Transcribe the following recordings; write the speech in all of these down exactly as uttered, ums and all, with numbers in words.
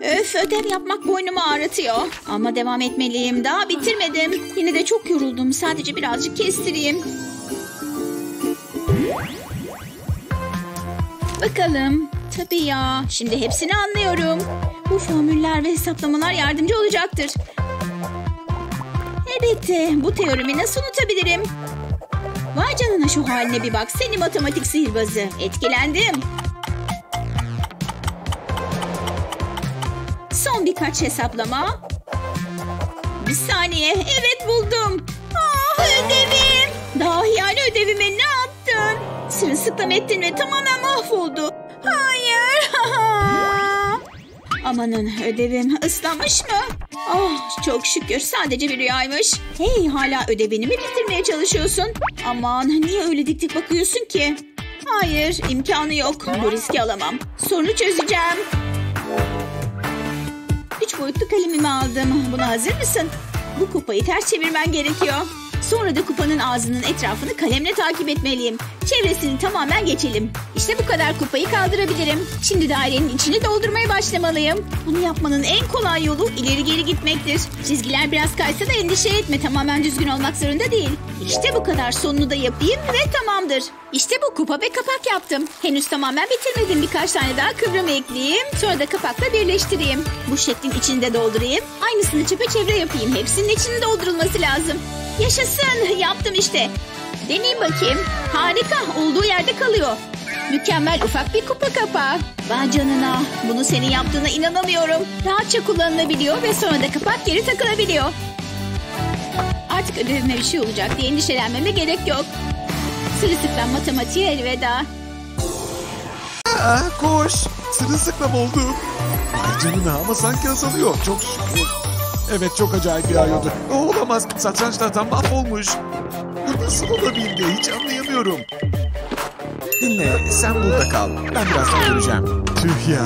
Öf, ödev yapmak boynumu ağrıtıyor. Ama devam etmeliyim. Daha bitirmedim. Yine de çok yoruldum. Sadece birazcık kestireyim. Bakalım. Tabii ya. Şimdi hepsini anlıyorum. Bu formüller ve hesaplamalar yardımcı olacaktır. Elbette. Bu teorimi nasıl unutabilirim? Vay canına, şu haline bir bak. Seni matematik sihirbazı. Etkilendim. Son birkaç hesaplama. Bir saniye. Evet, buldum. Ah, ödevim. Dahi yani ödevime ne yaptın? Sırılsıklam ettin ve tamamen mahvoldu. Hayır. Amanın, ödevim ıslanmış mı? Oh, çok şükür, sadece bir rüyaymış. Hey, hala ödevini mi bitirmeye çalışıyorsun? Aman, niye öyle dik dik bakıyorsun ki? Hayır, imkanı yok. Bu riski alamam. Sorunu çözeceğim. Üç boyutlu kalemimi aldım. Buna hazır mısın? Bu kupayı ters çevirmen gerekiyor. Sonra da kupanın ağzının etrafını kalemle takip etmeliyim. Çevresini tamamen geçelim. İşte bu kadar, kupayı kaldırabilirim. Şimdi dairenin içini doldurmaya başlamalıyım. Bunu yapmanın en kolay yolu ileri geri gitmektir. Çizgiler biraz kaysa da endişe etme. Tamamen düzgün olmak zorunda değil. İşte bu kadar, sonunu da yapayım ve tamamdır. İşte bu, kupa ve kapak yaptım. Henüz tamamen bitirmedim. Birkaç tane daha kıvrım ekleyeyim. Sonra da kapakla birleştireyim. Bu şeklin içinde doldurayım. Aynısını çepeçevre yapayım. Hepsinin içini doldurulması lazım. Yaşasın, yaptım işte. Deneyim bakayım. Harika, olduğu yerde kalıyor. Mükemmel ufak bir kupa kapağı. Vay canına, bunu senin yaptığına inanamıyorum. Rahatça kullanılabiliyor ve sonra da kapak geri takılabiliyor. Artık ödevime bir şey olacak diye endişelenmeme gerek yok. Sırılsıklam matematiğe elveda. Aa, koş, sırılsıklam oldum. Ay canına, ama sanki azalıyor. Çok şükür. Evet, çok acayip yağıyordu. O olamaz, satranç tahtam mahvolmuş. Bu nasıl olabildi, hiç anlayamıyorum. Dinle, sen burada kal. Ben birazdan döneceğim. Tüh ya.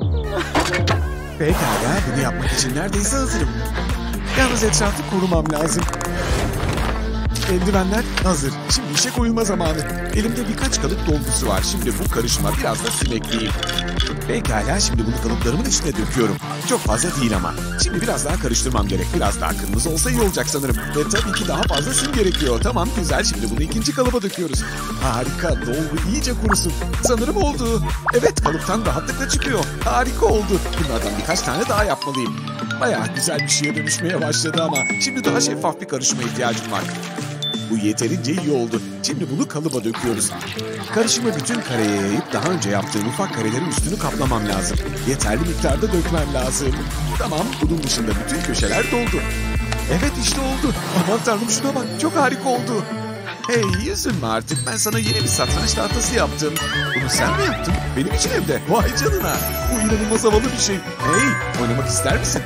Pekala, bunu yapmak için neredeyse hazırım. Yalnız etrafı korumam lazım. Eldivenler hazır. Şimdi işe koyulma zamanı. Elimde birkaç kalıp dolgusu var. Şimdi bu karışıma biraz da sim ekleyeyim. Pekala, şimdi bunu kalıplarımın içine döküyorum. Çok fazla değil ama. Şimdi biraz daha karıştırmam gerek. Biraz daha kırmızı olsa iyi olacak sanırım. Ve tabii ki daha fazla sim gerekiyor. Tamam, güzel. Şimdi bunu ikinci kalıba döküyoruz. Harika, dolgu iyice kurusun. Sanırım oldu. Evet, kalıptan rahatlıkla çıkıyor. Harika oldu. Bunlardan birkaç tane daha yapmalıyım. Bayağı güzel bir şeye dönüşmeye başladı ama. Şimdi daha şeffaf bir karışıma ihtiyacım var. Bu yeterince iyi oldu. Şimdi bunu kalıba döküyoruz. Karışımı bütün kareye yayıp daha önce yaptığım ufak karelerin üstünü kaplamam lazım. Yeterli miktarda dökmem lazım. Tamam, bunun dışında bütün köşeler doldu. Evet, işte oldu. Aman tanrım, şuna bak, çok harika oldu. Hey, üzülme artık, ben sana yeni bir satranç tahtası yaptım. Bunu sen mi yaptın? Benim için hem de. Vay canına. Bu inanılmaz havalı bir şey. Hey, oynamak ister misin?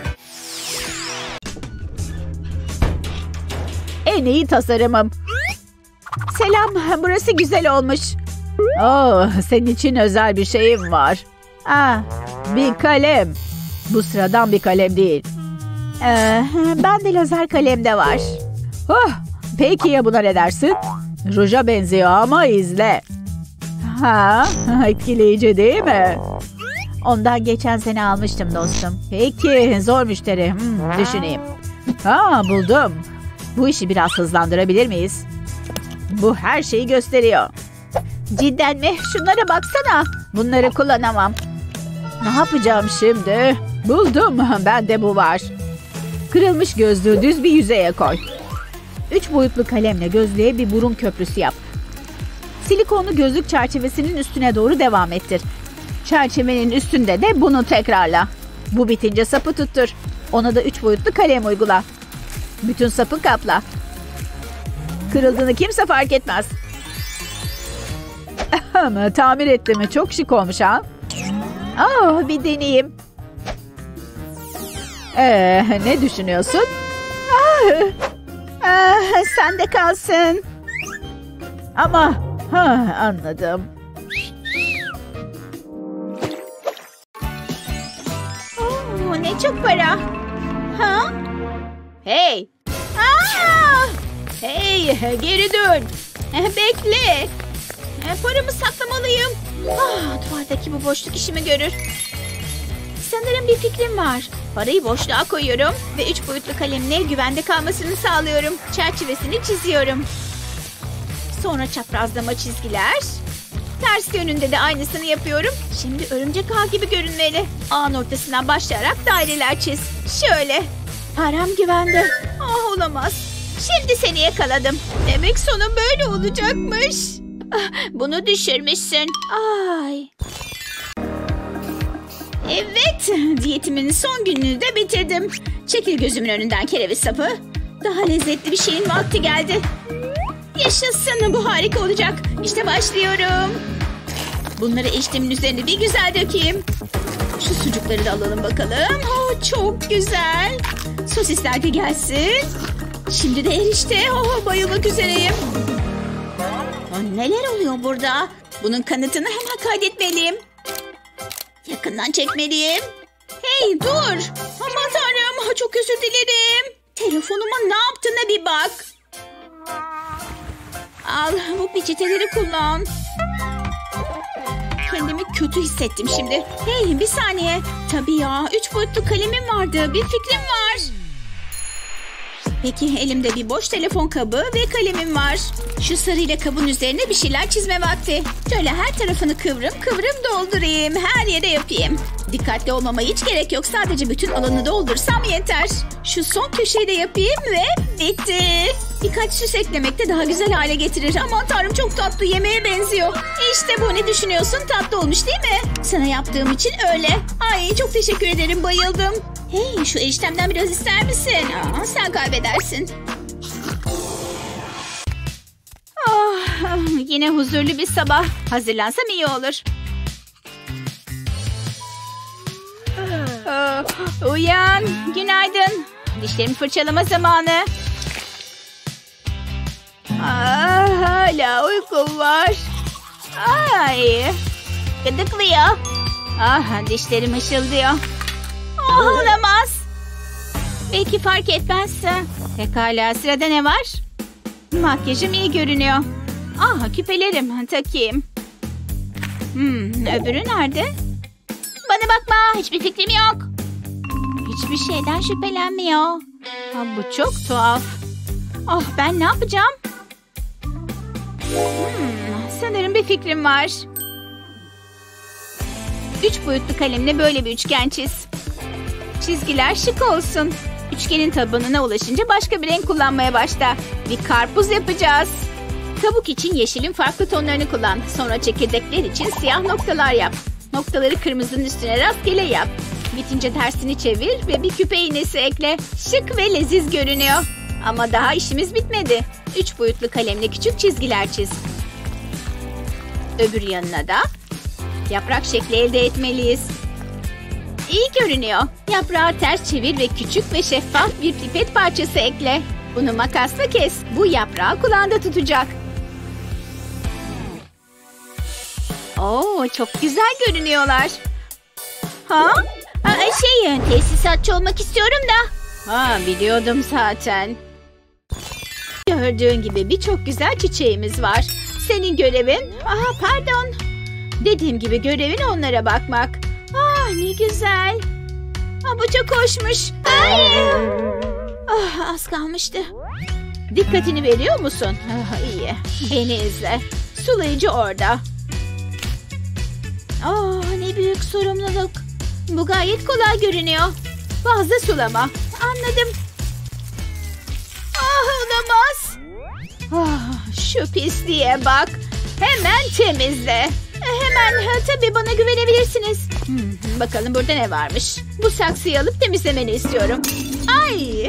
En iyi tasarımım. Selam, burası güzel olmuş. Oh, senin için özel bir şeyim var. Ah, bir kalem. Bu sıradan bir kalem değil. Ee, ben de lazer kalem de var. Oh, peki ya buna ne dersin? Ruja benziyor ama izle. Ha, etkileyici değil mi? Ondan geçen sene almıştım dostum. Peki, zor müşteri. Hmm, düşüneyim. Ha, buldum. Bu işi biraz hızlandırabilir miyiz? Bu her şeyi gösteriyor. Cidden mi? Şunlara baksana. Bunları kullanamam. Ne yapacağım şimdi? Buldum. Bende bu var. Kırılmış gözlüğü düz bir yüzeye koy. Üç boyutlu kalemle gözlüğe bir burun köprüsü yap. Silikonlu gözlük çerçevesinin üstüne doğru devam ettir. Çerçevenin üstünde de bunu tekrarla. Bu bitince sapı tuttur. Ona da üç boyutlu kalem uygula. Bütün sapı kapla. Kırıldığını kimse fark etmez. Tamir etti mi? Çok şık olmuş ha. Oh, bir deneyeyim. Ee, ne düşünüyorsun? Ah, ah, sen de kalsın. Ama ha, anladım. Oh, ne çok para. Ha? Hey. Aa! Hey, geri dön. Bekle. Paramı saklamalıyım. Ah, duvardaki bu boşluk işimi görür. sanırım bir fikrim var. Parayı boşluğa koyuyorum ve üç boyutlu kalemle güvende kalmasını sağlıyorum. Çerçevesini çiziyorum. Sonra çaprazlama çizgiler. Ters yönünde de aynısını yapıyorum. Şimdi örümcek ağ gibi görünmeli. Ağın ortasından başlayarak daireler çiz. Şöyle. Param güvende. Ah, olamaz. Şimdi seni yakaladım. Demek sonu böyle olacakmış. Ah, bunu düşürmüşsün. Ay. Evet, diyetimin son gününü de bitirdim. Çekil gözümün önünden kereviz sapı. Daha lezzetli bir şeyin vakti geldi. Yaşasın, bu harika olacak. İşte başlıyorum. Bunları eşlemin üzerine bir güzel dökeyim. Şu sucukları da alalım bakalım. Oh, çok güzel. Sosisler de gelsin. Şimdi de erişte. Oh, bayılmak üzereyim. Oh, neler oluyor burada? Bunun kanıtını hemen kaydetmeliyim. Yakından çekmeliyim. Hey, dur. Aman tanrım, çok özür dilerim. Telefonuma ne yaptığına bir bak. Al, bu peçeteleri kullan. Kendimi kötü hissettim şimdi. Hey, bir saniye. Tabii ya, üç boyutlu kalemim vardı. Bir fikrim var. Peki, elimde bir boş telefon kabı ve kalemim var. Şu sarıyla kabın üzerine bir şeyler çizme vakti. Şöyle her tarafını kıvrım kıvrım doldurayım. Her yere yapayım. Dikkatli olmama hiç gerek yok. Sadece bütün alanı doldursam yeter. Şu son köşeyi de yapayım ve bitti. Birkaç süs eklemek de daha güzel hale getirir. Aman tanrım, çok tatlı, yemeğe benziyor. İşte bu, ne düşünüyorsun? Tatlı olmuş değil mi? Sana yaptığım için öyle. Ay, çok teşekkür ederim, bayıldım. Hey, şu eriştemden biraz ister misin? Aa, sen kaybedersin. Oh, yine huzurlu bir sabah. Hazırlansam iyi olur. Oh, uyan. Günaydın. Dişlerimi fırçalama zamanı. Ah, hala uykum var. Ay, gıdıklıyor. Ah, dişlerim ışıldıyor. Oh, olamaz. Belki fark etmezse. Pekala, sırada ne var? Makyajım iyi görünüyor. Ah, küpelerim, takayım. Hmm, öbürü nerede? Bana bakma, hiçbir fikrim yok. Hiçbir şeyden şüphelenmiyor. Ah, bu çok tuhaf. Ah, ben ne yapacağım? Hmm, sanırım bir fikrim var. Üç boyutlu kalemle böyle bir üçgen çiz. Çizgiler şık olsun. Üçgenin tabanına ulaşınca başka bir renk kullanmaya başla. Bir karpuz yapacağız. Kabuk için yeşilin farklı tonlarını kullan. Sonra çekirdekler için siyah noktalar yap. Noktaları kırmızının üstüne rastgele yap. Bitince tersini çevir ve bir küpe iğnesi ekle. Şık ve leziz görünüyor. Ama daha işimiz bitmedi. Üç boyutlu kalemle küçük çizgiler çiz. Öbür yanına da yaprak şekli elde etmeliyiz. İyi görünüyor. Yaprağı ters çevir ve küçük ve şeffaf bir pipet parçası ekle. Bunu makasla kes. Bu yaprağı kulağında tutacak. Oo, çok güzel görünüyorlar. Ha? Aa, şey, tesisatçı olmak istiyorum da. Ha, biliyordum zaten. Gördüğün gibi birçok güzel çiçeğimiz var. Senin görevin... Aa, pardon. Dediğim gibi görevin onlara bakmak. Ah, ne güzel. Ah, bu çok hoşmuş. Ay. Ah, az kalmıştı. Dikkatini veriyor musun? Ah, iyi. Beni izle. Sulayıcı orada. Ah, ne büyük sorumluluk. Bu gayet kolay görünüyor. Fazla sulama. Anladım. Ah, olamaz. Ah, şu pisliğe bak. Hemen temizle. Hemen, ha, tabii bana güvenebilirsiniz. Hmm, bakalım burada ne varmış. Bu saksıyı alıp temizlemeni istiyorum. Ay.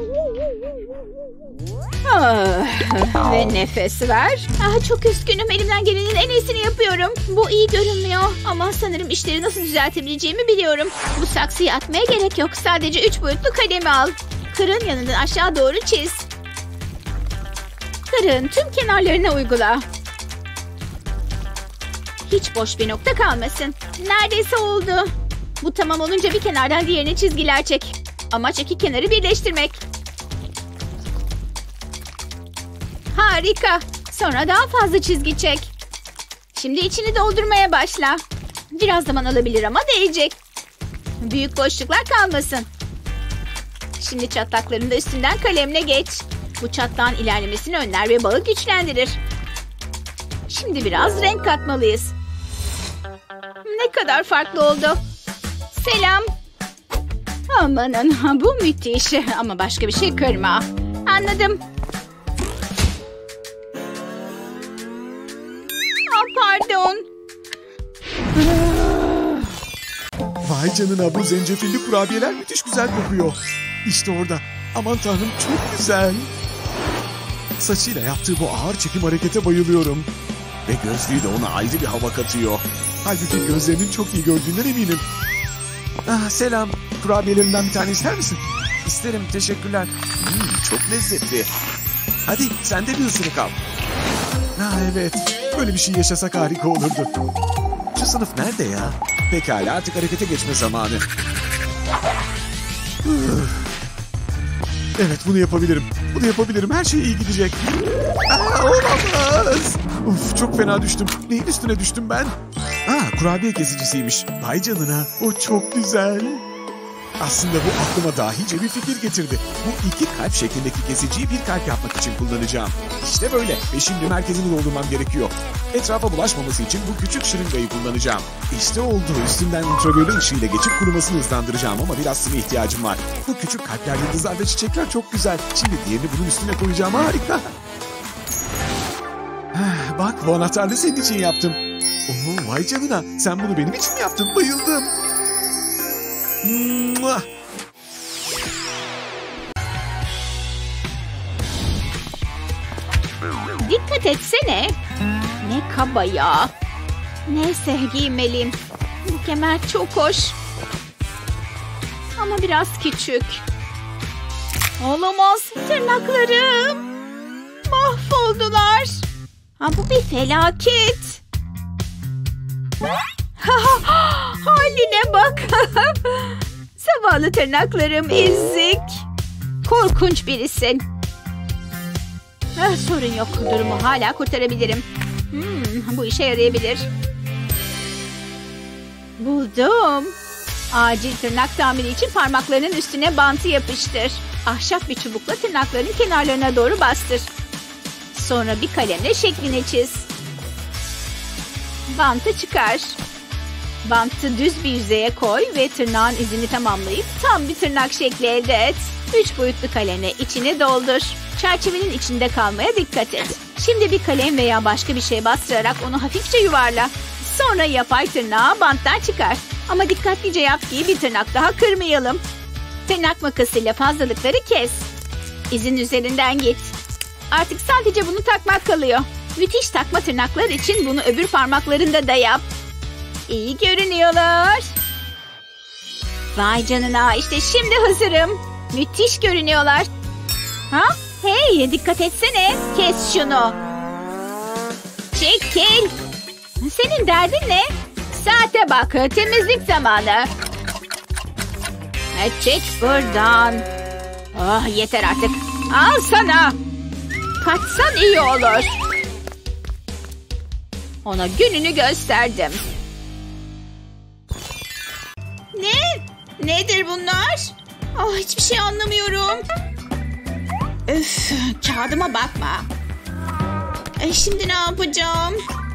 Ah, ve nefes ver. Ah, çok üzgünüm, elimden gelenin en iyisini yapıyorum. Bu iyi görünmüyor ama sanırım işleri nasıl düzeltebileceğimi biliyorum. Bu saksıyı atmaya gerek yok. Sadece üç boyutlu kalemi al. Kırın yanından aşağı doğru çiz. Kırın tüm kenarlarına uygula. Hiç boş bir nokta kalmasın. Neredeyse oldu. Bu tamam olunca bir kenardan diğerine çizgiler çek. Amaç iki kenarı birleştirmek. Harika. Sonra daha fazla çizgi çek. Şimdi içini doldurmaya başla. Biraz zaman alabilir ama değecek. Büyük boşluklar kalmasın. Şimdi çatlakların da üstünden kalemle geç. Bu çatlağın ilerlemesini önler ve bağı güçlendirir. Şimdi biraz renk katmalıyız. Ne kadar farklı oldu. Selam. Amanın, bu müthiş. Ama başka bir şey kırma. Anladım. Aa, pardon. Vay canına, bu zencefilli kurabiyeler müthiş güzel kokuyor. İşte orada. Aman tanrım, çok güzel. Saçıyla yaptığı bu ağır çekim harekete bayılıyorum. Ve gözlüğü de ona ayrı bir hava katıyor. Halbuki gözlerinin çok iyi gördüğünden eminim. Ah, selam. Kurabiyelerinden bir tane ister misin? İsterim, teşekkürler. Hmm, çok lezzetli. Hadi sen de bir ısırık al. Ah, evet, böyle bir şey yaşasak harika olurdu. Şu sınıf nerede ya? Pekala, artık harekete geçme zamanı. Evet, bunu yapabilirim. Bunu yapabilirim. Her şey iyi gidecek. Aa, olamaz. Uf, çok fena düştüm. Neyin üstüne düştüm ben? Aa, kurabiye kesicisiymiş. Vay canına. O çok güzel. Aslında bu aklıma dahice bir fikir getirdi. Bu iki kalp şeklindeki kesiciyi bir kalp yapmak için kullanacağım. İşte böyle. Ve şimdi merkezini doldurmam gerekiyor. Etrafa bulaşmaması için bu küçük şırıngayı kullanacağım. İşte oldu. Üstünden ultraviyole ışığıyla geçip kurumasını hızlandıracağım ama biraz sıvı ihtiyacım var. Bu küçük kalpler, yıldızlar ve çiçekler çok güzel. Şimdi diğerini bunun üstüne koyacağım. Harika. Bak, bu anahtarı senin için yaptım. Oo, vay canına. Sen bunu benim için mi yaptın? Bayıldım. Mua. Dikkat etsene. Ne kaba ya. Neyse, giymeliyim. Bu kemer çok hoş. Ama biraz küçük. Olamaz. Tırnaklarım. Mahvoldular. Ha, bu bir felaket. Haline bak. Zavallı tırnaklarım ezik. Korkunç birisin. Ah, sorun yok. Durumu hala kurtarabilirim. Hmm, bu işe yarayabilir. Buldum. Acil tırnak tamiri için parmaklarının üstüne bantı yapıştır. Ahşap bir çubukla tırnakların kenarlarına doğru bastır. Sonra bir kalemle şeklini çiz. Bantı çıkar. Bantı düz bir yüzeye koy ve tırnağın izini tamamlayıp tam bir tırnak şekli elde et. Üç boyutlu kalemle içini doldur. Çerçevenin içinde kalmaya dikkat et. Şimdi bir kalem veya başka bir şey bastırarak onu hafifçe yuvarla. Sonra yapay tırnağı banttan çıkar. Ama dikkatlice yap ki bir tırnak daha kırmayalım. Tırnak makasıyla fazlalıkları kes. İzin üzerinden git. Artık sadece bunu takmak kalıyor. Müthiş takma tırnaklar için bunu öbür parmaklarında da yap. İyi görünüyorlar. Vay canına, işte şimdi hazırım. Müthiş görünüyorlar. Ha? Hey, dikkat etsene. Kes şunu. Çekil. Senin derdin ne? Saate bak, temizlik zamanı. Çek buradan. Oh, yeter artık. Al sana. Kaçsan iyi olur. Ona gününü gösterdim. Ne? Nedir bunlar? Oh, hiçbir şey anlamıyorum. Öf, kağıdıma bakma. E, şimdi ne yapacağım?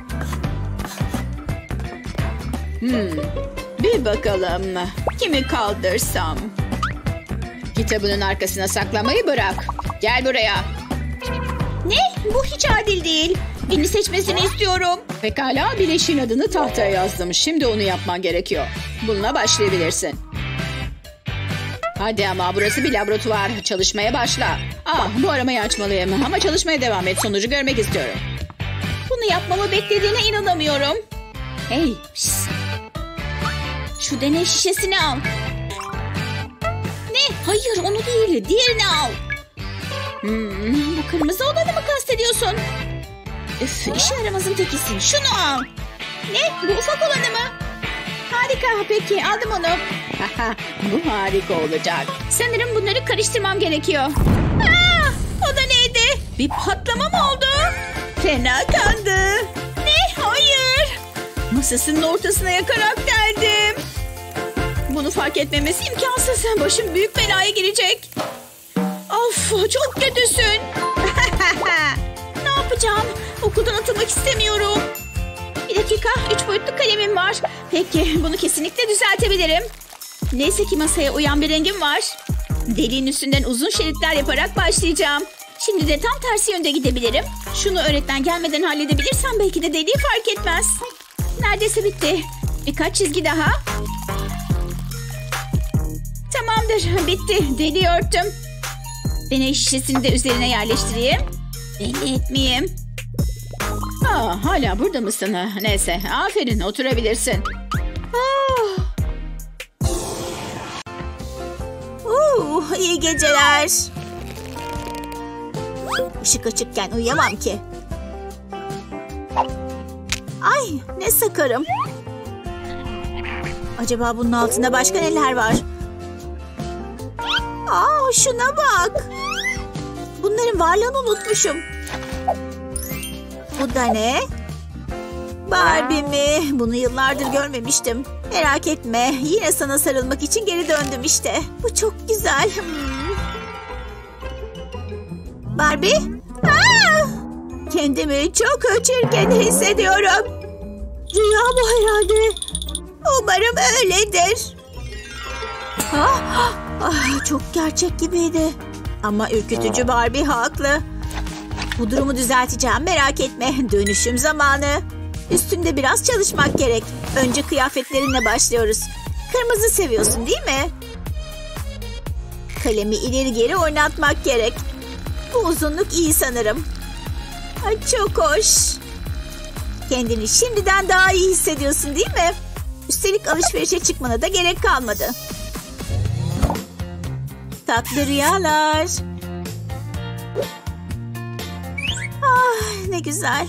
Hmm, bir bakalım. Kimi kaldırsam? Kitabının arkasına saklamayı bırak. Gel buraya. Ne? Bu hiç adil değil. Beni seçmesini istiyorum. Pekala, bileşiğin adını tahtaya yazdım. Şimdi onu yapman gerekiyor. Bununla başlayabilirsin. Hadi ama, burası bir laboratuvar. Çalışmaya başla. Ah, bu aramayı açmalıyım. Ama çalışmaya devam et. Sonucu görmek istiyorum. Bunu yapmamı beklediğine inanamıyorum. Hey, şişt. Şu deney şişesini al. Ne? Hayır, onu değil. Diğerini al. Hmm, bu kırmızı olanı mı kastediyorsun? Üf, işe yaramazın tekisin. Şunu al. Ne? Bu ufak olanı mı? Harika, peki aldım onu. Bu harika olacak. Sanırım bunları karıştırmam gerekiyor. Aa, o da neydi? Bir patlama mı oldu? Fena kandı. Ne? Hayır. Masasının ortasına yakarak deldim. bunu fark etmemesi imkansız. Başım büyük belaya girecek. Of, çok kötüsün. Ne yapacağım? Okuldan atılmak istemiyorum. Bir dakika, üç boyutlu kalemim var. Peki, bunu kesinlikle düzeltebilirim. Neyse ki masaya uyan bir rengim var. Deliğin üstünden uzun şeritler yaparak başlayacağım. Şimdi de tam tersi yönde gidebilirim. Şunu öğretmen gelmeden halledebilirsem belki de deliği fark etmez. Neredeyse bitti. Birkaç çizgi daha. Tamamdır, bitti. Deliği örttüm. Deney şişesini de üzerine yerleştireyim. Belli etmeyeyim. Aa, hala burada mısın? Neyse, aferin, oturabilirsin. Oh. Uh, iyi geceler. Işık açıkken uyuyamam ki. Ay, ne sakarım. Acaba bunun altında başka neler var? Aa, şuna bak. Bunların varlığını unutmuşum. Bu da ne? Barbie mi? Bunu yıllardır görmemiştim. Merak etme. Yine sana sarılmak için geri döndüm işte. Bu çok güzel. Hmm. Barbie? Aa! Kendimi çok çirkin hissediyorum. Rüya bu herhalde. Umarım öyledir. Ah, ah, çok gerçek gibiydi. Ama ürkütücü Barbie haklı. Bu durumu düzelteceğim, merak etme. Dönüşüm zamanı. Üstünde biraz çalışmak gerek. Önce kıyafetlerinle başlıyoruz. Kırmızı seviyorsun değil mi? Kalemi ileri geri oynatmak gerek. Bu uzunluk iyi sanırım. Ay, çok hoş. Kendini şimdiden daha iyi hissediyorsun değil mi? Üstelik alışverişe çıkmana da gerek kalmadı. Tatlı rüyalar. Ah, ne güzel.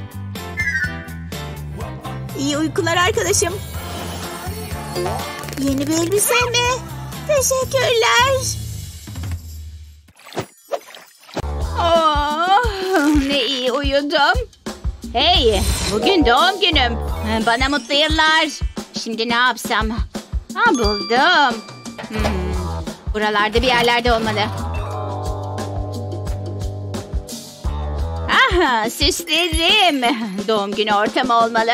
İyi uykular arkadaşım. Yeni bir elbise mi? Teşekkürler. Oh, ne iyi uyudum. Hey, bugün doğum günüm. Bana mutlu yıllar. Şimdi ne yapsam? Ha, buldum. Hmm, buralarda bir yerlerde olmalı. Aha, süslerim. Doğum günü ortamı olmalı.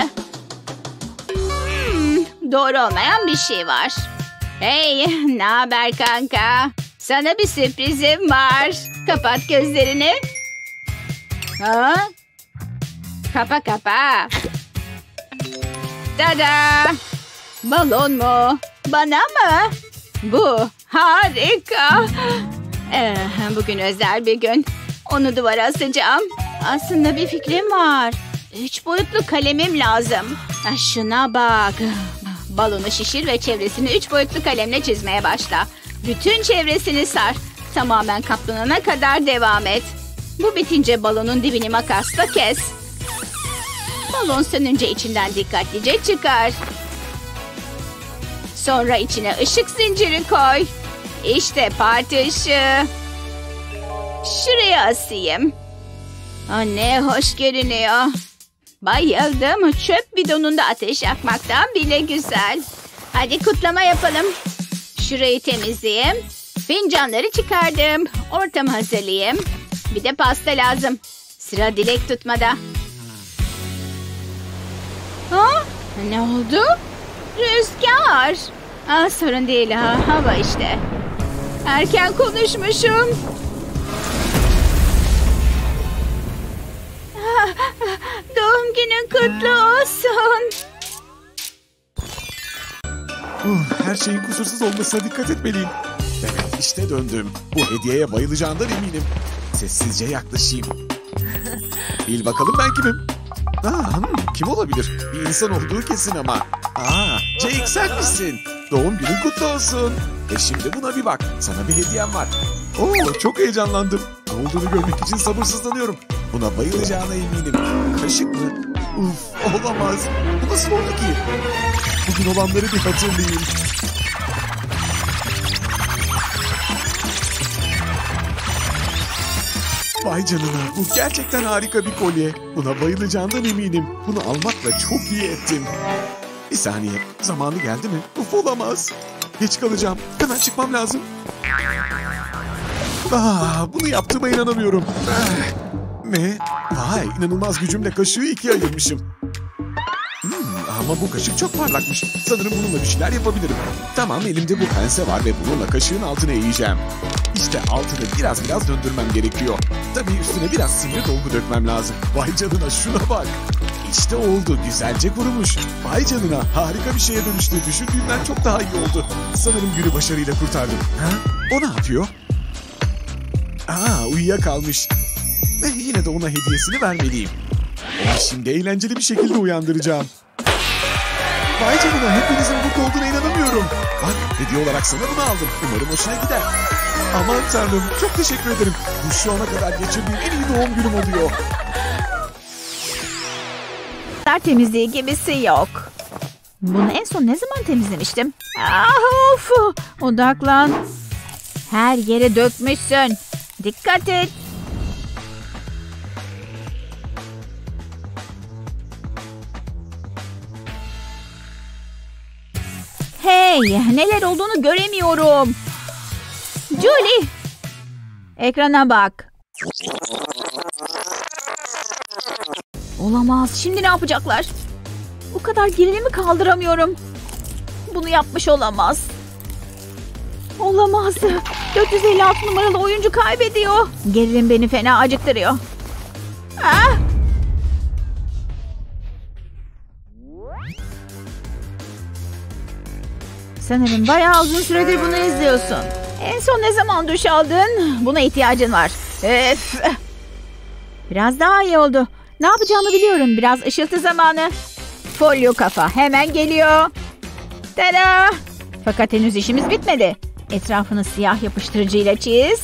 Hmm, doğru olmayan bir şey var. Hey, ne haber kanka? Sana bir sürprizim var. Kapat gözlerini. Ha? Kapa kapa. Tada! Balon mu? Bana mı? Bu harika. Ee, bugün özel bir gün. Onu duvara asacağım. Aslında bir fikrim var. Üç boyutlu kalemim lazım. Ha, şuna bak. Balonu şişir ve çevresini üç boyutlu kalemle çizmeye başla. Bütün çevresini sar. Tamamen kaplanana kadar devam et. Bu bitince balonun dibini makasla kes. Balon sönünce içinden dikkatlice çıkar. Sonra içine ışık zinciri koy. İşte parti ışığı. Şuraya asayım. Aa, ne hoş görünüyor. Bayıldım. Çöp bidonunda ateş yakmaktan bile güzel. Hadi kutlama yapalım. Şurayı temizleyeyim. Fincanları çıkardım. Ortamı hazırlayayım. Bir de pasta lazım. Sıra dilek tutmada. Ha? Ne oldu? Rüzgar. Aa, sorun değil ha. Hava işte. Erken konuşmuşum. Doğum günün kutlu olsun. Uh, her şeyin kusursuz olmasına dikkat etmeliyim. Evet, işte döndüm. Bu hediyeye bayılacağından eminim. Sessizce yaklaşayım. Bil bakalım ben kimim? Aa, hmm, kim olabilir? Bir insan olduğu kesin ama. Aa, Jake sen misin? Doğum günün kutlu olsun. E şimdi buna bir bak. Sana bir hediyem var. Oo, çok heyecanlandım. Ne olduğunu görmek için sabırsızlanıyorum. Buna bayılacağına eminim. Kaşık mı? Uf, olamaz. Bu nasıl oldu ki? Bugün olanları bir hatırlayayım. Vay canına, bu gerçekten harika bir kolye. Buna bayılacağından eminim. Bunu almakla çok iyi ettin. Bir saniye, zamanı geldi mi? Uf, olamaz. Geç kalacağım. Hemen çıkmam lazım. Ah, bunu yaptığıma inanamıyorum. Ah, ne? Vay, inanılmaz gücümle kaşığı ikiye ayırmışım. Hmm, ama bu kaşık çok parlakmış. Sanırım bununla bir şeyler yapabilirim. Tamam, elimde bu pense var ve bununla kaşığın altına eğeceğim. İşte altını biraz biraz döndürmem gerekiyor. Tabii üstüne biraz simli dolgu dökmem lazım. Vay canına, şuna bak. İşte oldu, güzelce kurumuş. Vay canına, harika bir şeye dönüştü. Düşündüğümden çok daha iyi oldu. Sanırım günü başarıyla kurtardım. Ha? O ne yapıyor? Aa, uyuyakalmış. Ve yine de ona hediyesini vermeliyim. Onu şimdi eğlenceli bir şekilde uyandıracağım. Vay canına, hepinizin burada olduğuna inanamıyorum. Bak, hediye olarak sana bunu aldım. Umarım hoşuna gider. Aman tanrım, çok teşekkür ederim. Bu şu ana kadar geçirdiğim en iyi doğum günüm oluyor. Temizliği gibisi yok. Bunu en son ne zaman temizlemiştim? Ah, of! Odaklan. Her yere dökmüşsün. Dikkat et. Hey, neler olduğunu göremiyorum. Julie, ekrana bak. Olamaz. Şimdi ne yapacaklar? O kadar gerilimi kaldıramıyorum. Bunu yapmış olamaz. Olamaz. dört yüz elli altı numaralı oyuncu kaybediyor. Gerilim beni fena acıktırıyor. Ah! Sanırım bayağı uzun süredir bunu izliyorsun. En son ne zaman duş aldın? Buna ihtiyacın var. Öf. Biraz daha iyi oldu. Ne yapacağımı biliyorum. Biraz ışıltı zamanı. Folyo kafa hemen geliyor. Tada! Fakat henüz işimiz bitmedi. Etrafını siyah yapıştırıcıyla çiz.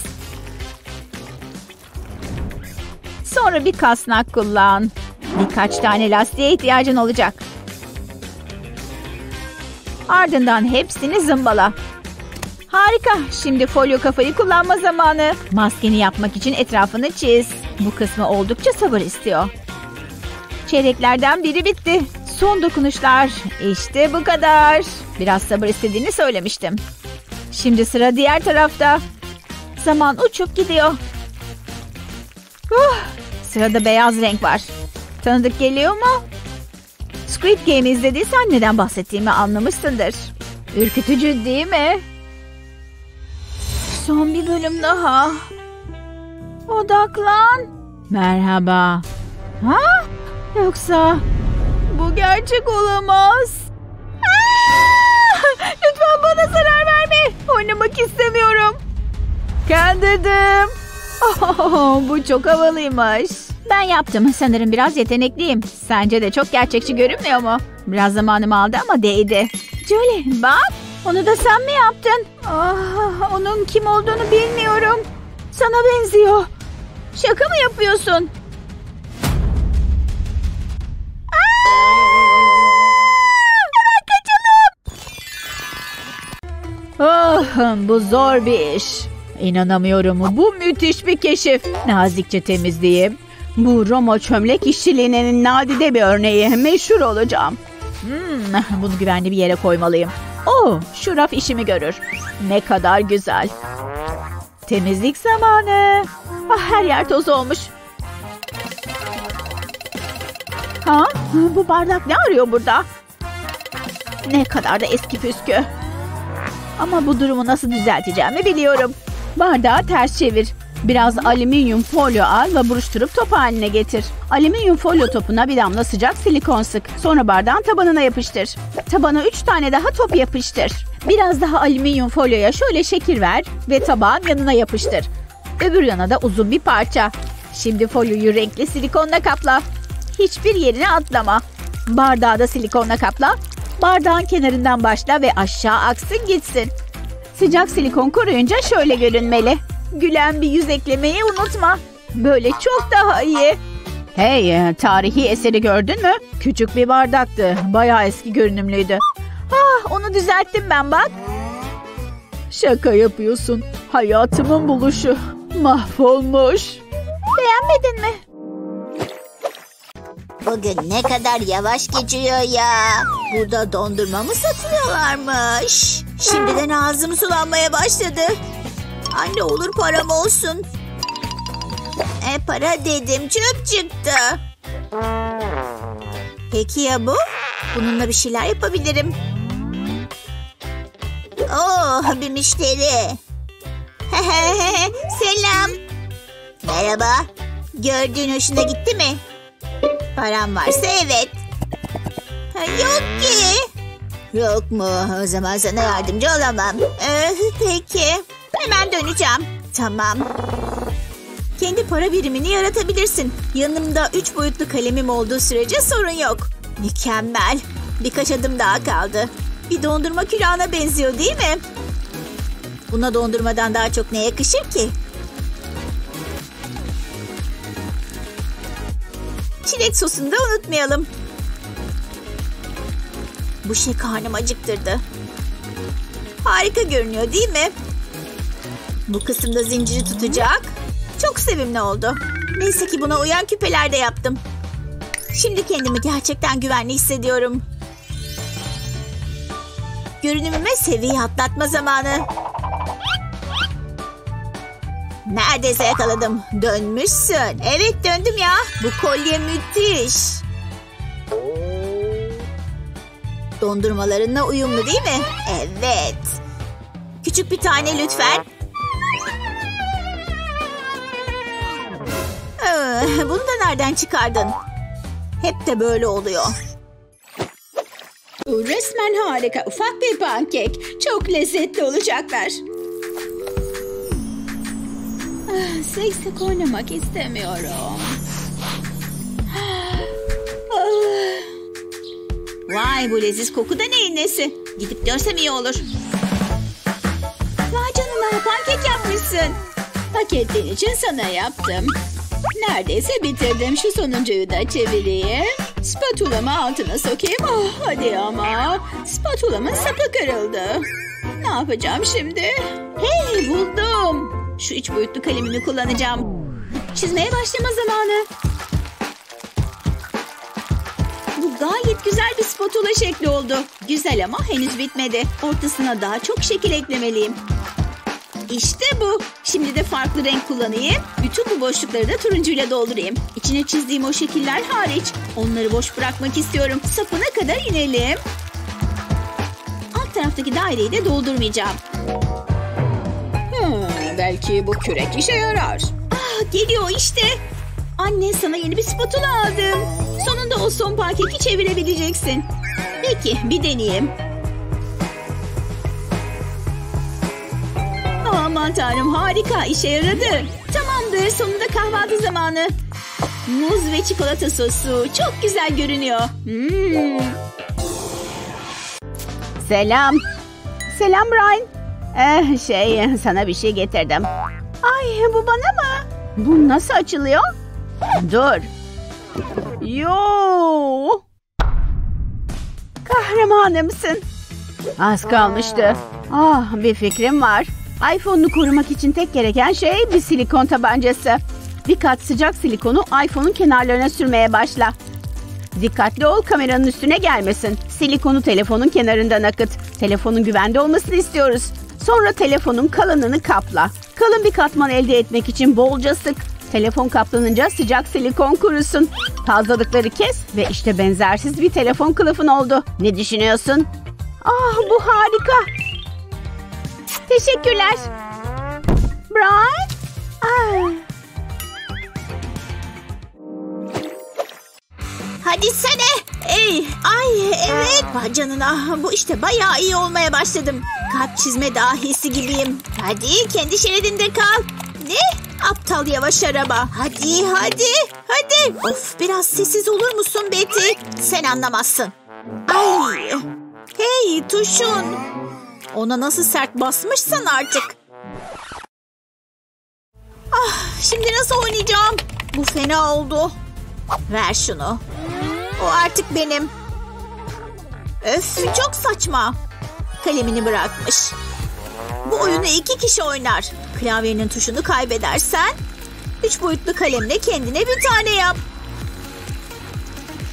Sonra bir kasnak kullan. Birkaç tane lastiğe ihtiyacın olacak. Ardından hepsini zımbala. Harika. Şimdi folyo kafayı kullanma zamanı. Maskeni yapmak için etrafını çiz. Bu kısmı oldukça sabır istiyor. Çeyreklerden biri bitti. Son dokunuşlar. İşte bu kadar. Biraz sabır istediğini söylemiştim. Şimdi sıra diğer tarafta. Zaman uçup gidiyor. Uh, sırada beyaz renk var. Tanıdık geliyor mu? Squid Game izlediysen neden bahsettiğimi anlamışsındır. Ürkütücü değil mi? Son bir bölüm daha. Odaklan. Merhaba. Ha? Yoksa bu gerçek olamaz. Aa! Lütfen bana zarar verme. Oynamak istemiyorum. Kandırdım. Oh, bu çok havalıymış. Ben yaptım. Sanırım biraz yetenekliyim. Sence de çok gerçekçi görünmüyor mu? Biraz zamanımı aldı ama değdi. Julie bak. Onu da sen mi yaptın? Ah, onun kim olduğunu bilmiyorum. Sana benziyor. Şaka mı yapıyorsun? Hemen kaçalım. Oh, bu zor bir iş. İnanamıyorum. Bu müthiş bir keşif. Nazikçe temizleyeyim. Bu Roma çömlek işçiliğinin nadide bir örneği. Meşhur olacağım. Hmm, bunu güvenli bir yere koymalıyım. Oh, şu raf işimi görür. Ne kadar güzel. Temizlik zamanı. Ah, her yer toz olmuş. Ha? Bu bardak ne arıyor burada? Ne kadar da eski püskü. Ama bu durumu nasıl düzelteceğimi biliyorum. Bardağı ters çevir. Biraz alüminyum folyo al ve buruşturup top haline getir. Alüminyum folyo topuna bir damla sıcak silikon sık. Sonra bardağın tabanına yapıştır. Tabana üç tane daha top yapıştır. Biraz daha alüminyum folyoya şöyle şekil ver ve tabağın yanına yapıştır. Öbür yana da uzun bir parça. Şimdi folyoyu renkli silikonla kapla. Hiçbir yerine atlama. Bardağı da silikonla kapla. Bardağın kenarından başla ve aşağı aksın gitsin. Sıcak silikon koruyunca şöyle görünmeli. Gülen bir yüz eklemeyi unutma. Böyle çok daha iyi. Hey, tarihi eseri gördün mü? Küçük bir bardaktı. Bayağı eski görünümlüydü. Ah, onu düzelttim ben bak. Şaka yapıyorsun. Hayatımın buluşu. Mahvolmuş. Beğenmedin mi? Bugün ne kadar yavaş geçiyor ya. Burada dondurma mı satılıyorlarmış? Şimdiden ağzım sulanmaya başladı. Anne olur param olsun. E para dedim, çöp çıktı. Peki ya bu? Bununla bir şeyler yapabilirim. Oh, bir müşteri. Selam. Merhaba. Gördüğün hoşuna gitti mi? Param varsa evet. Ha, yok ki. Yok mu? O zaman sana yardımcı olamam. Ee, peki. Hemen döneceğim. Tamam. Kendi para birimini yaratabilirsin. Yanımda üç boyutlu kalemim olduğu sürece sorun yok. Mükemmel. Birkaç adım daha kaldı. Bir dondurma külahına benziyor değil mi? Buna dondurmadan daha çok ne yakışır ki? Çilek sosunu da unutmayalım. Bu şey karnımı acıktırdı. Harika görünüyor değil mi? Bu kısımda zinciri tutacak. Çok sevimli oldu. Neyse ki buna uyan küpeler de yaptım. Şimdi kendimi gerçekten güvenli hissediyorum. Görünümüme seviye atlatma zamanı. Neredeyse yakaladım. Dönmüşsün. Evet döndüm ya. Bu kolye müthiş. Dondurmalarınla uyumlu değil mi? Evet. Küçük bir tane lütfen. Ee, bunu da nereden çıkardın? Hep de böyle oluyor. Bu resmen harika. Ufak bir pankek. Çok lezzetli olacaklar. Ah, seksek oynamak istemiyorum. Ah. Vay, bu leziz koku da neyin nesi? Gidip görsem iyi olur. Vay canına, pankek yapmışsın. Hak ettiğin için sana yaptım. Neredeyse bitirdim. Şu sonuncuyu da çevireyim. Spatulamı altına sokayım. Oh, hadi ama. Spatulamın sapı kırıldı. Ne yapacağım şimdi? Hey, buldum. Şu üç boyutlu kalemimi kullanacağım. Çizmeye başlama zamanı. Bu gayet güzel bir spatula şekli oldu. Güzel ama henüz bitmedi. Ortasına daha çok şekil eklemeliyim. İşte bu. Şimdi de farklı renk kullanayım. Bütün bu boşlukları da turuncuyla doldurayım. İçine çizdiğim o şekiller hariç. Onları boş bırakmak istiyorum. Sapına kadar inelim. Alt taraftaki daireyi de doldurmayacağım. Hmm, belki bu kürek işe yarar. Ah, geliyor işte. Anne, sana yeni bir spatula aldım. Sonunda o son pankeki çevirebileceksin. Peki, bir deneyeyim. Aman tanrım, harika, işe yaradı. Tamamdır, sonunda kahvaltı zamanı. Muz ve çikolata sosu çok güzel görünüyor. Hmm. Selam. Selam Brian. Eh, şey sana bir şey getirdim. Ay, bu bana mı? Bu nasıl açılıyor? Dur. Yo. Kahramanımsın. Az kalmıştı. Ah, bir fikrim var. iPhone'unu korumak için tek gereken şey bir silikon tabancası. Bir kat sıcak silikonu iPhone'un kenarlarına sürmeye başla. Dikkatli ol, kameranın üstüne gelmesin. Silikonu telefonun kenarından akıt. Telefonun güvende olmasını istiyoruz. Sonra telefonun kalanını kapla. Kalın bir katman elde etmek için bolca sık. Telefon kaplanınca sıcak silikon kurusun. Fazlalıkları kes ve işte benzersiz bir telefon kılıfın oldu. Ne düşünüyorsun? Ah, bu harika. Teşekkürler. Brian? Ah. Hadi sene. Ey, ay evet. Vay canına, bu işte bayağı iyi olmaya başladım. Kalp çizme dahisi gibiyim. Hadi kendi şeridinde kal. Ne? Aptal yavaş araba. Hadi hadi hadi. Of, biraz sessiz olur musun Betty? Sen anlamazsın. Ay. Hey tuşun. Ona nasıl sert basmışsan artık. Ah, şimdi nasıl oynayacağım? Bu fena oldu. Ver şunu. O artık benim. Öf, çok saçma. Kalemini bırakmış. Bu oyunu iki kişi oynar. Klavyenin tuşunu kaybedersen üç boyutlu kalemle kendine bir tane yap.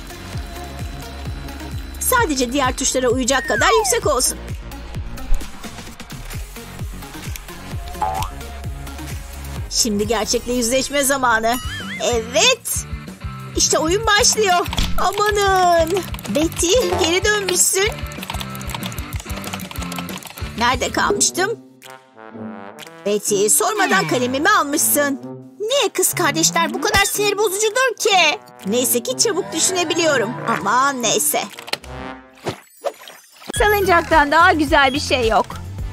Sadece diğer tuşlara uyacak kadar yüksek olsun. Şimdi gerçekle yüzleşme zamanı. Evet. İşte oyun başlıyor. Amanın. Betty, geri dönmüşsün. Nerede kalmıştım? Betty, sormadan kalemimi almışsın. Niye kız kardeşler bu kadar sinir bozucudur ki? Neyse ki çabuk düşünebiliyorum. Aman neyse. Salıncaktan daha güzel bir şey yok.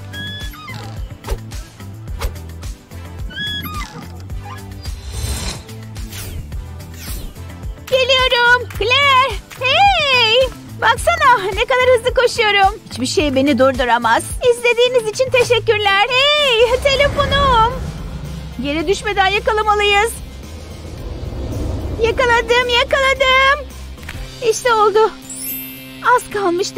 Geliyorum. Claire. Hey. Baksana ne kadar hızlı koşuyorum. Hiçbir şey beni durduramaz. İzlediğiniz için teşekkürler. Hey, telefonum. Yere düşmeden yakalamalıyız. Yakaladım, yakaladım. İşte oldu. Az kalmıştı.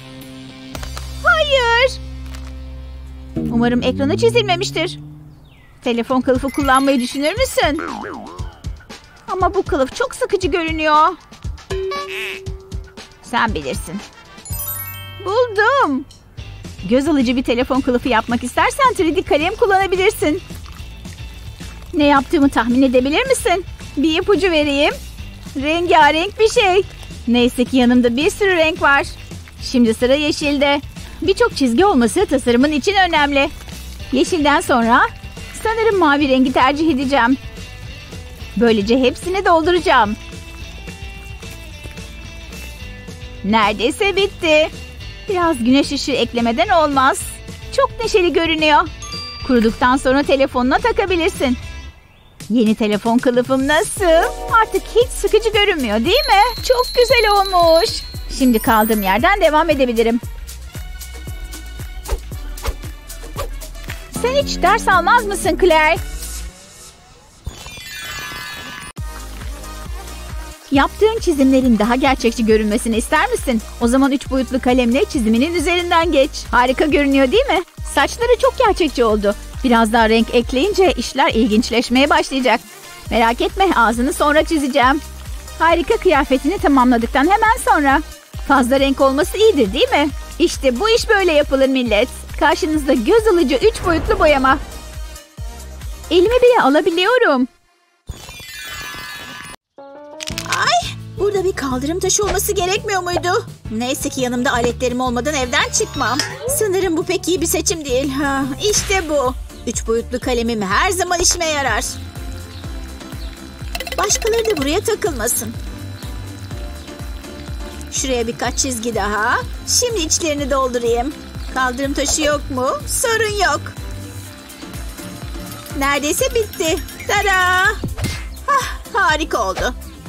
Hayır. Umarım ekranı çizilmemiştir. Telefon kılıfı kullanmayı düşünür müsün? Ama bu kılıf çok sıkıcı görünüyor. Sen bilirsin. Buldum. Göz alıcı bir telefon kılıfı yapmak istersen üç D kalem kullanabilirsin. Ne yaptığımı tahmin edebilir misin? Bir ipucu vereyim. Rengarenk bir şey. Neyse ki yanımda bir sürü renk var. Şimdi sıra yeşilde. Birçok çizgi olması tasarımın için önemli. Yeşilden sonra sanırım mavi rengi tercih edeceğim. Böylece hepsini dolduracağım. Neredeyse bitti. Biraz güneş ışığı eklemeden olmaz. Çok neşeli görünüyor. Kuruduktan sonra telefonuna takabilirsin. Yeni telefon kılıfım nasıl? Artık hiç sıkıcı görünmüyor değil mi? Çok güzel olmuş. Şimdi kaldığım yerden devam edebilirim. Sen hiç ders almaz mısın Claire? Yaptığın çizimlerin daha gerçekçi görünmesini ister misin? O zaman üç boyutlu kalemle çiziminin üzerinden geç. Harika görünüyor değil mi? Saçları çok gerçekçi oldu. Biraz daha renk ekleyince işler ilginçleşmeye başlayacak. Merak etme, ağzını sonra çizeceğim. Harika kıyafetini tamamladıktan hemen sonra. Fazla renk olması iyidir değil mi? İşte bu iş böyle yapılır millet. Karşınızda göz alıcı üç boyutlu boyama. Elime bile alabiliyorum. Ay, burada bir kaldırım taşı olması gerekmiyor muydu? Neyse ki yanımda aletlerim olmadan evden çıkmam. Sanırım bu pek iyi bir seçim değil. Ha, işte bu. Üç boyutlu kalemim her zaman işime yarar. Başkaları da buraya takılmasın. Şuraya birkaç çizgi daha. Şimdi içlerini doldurayım. Kaldırım taşı yok mu? Sorun yok. Neredeyse bitti. Tada! Hah, harika oldu.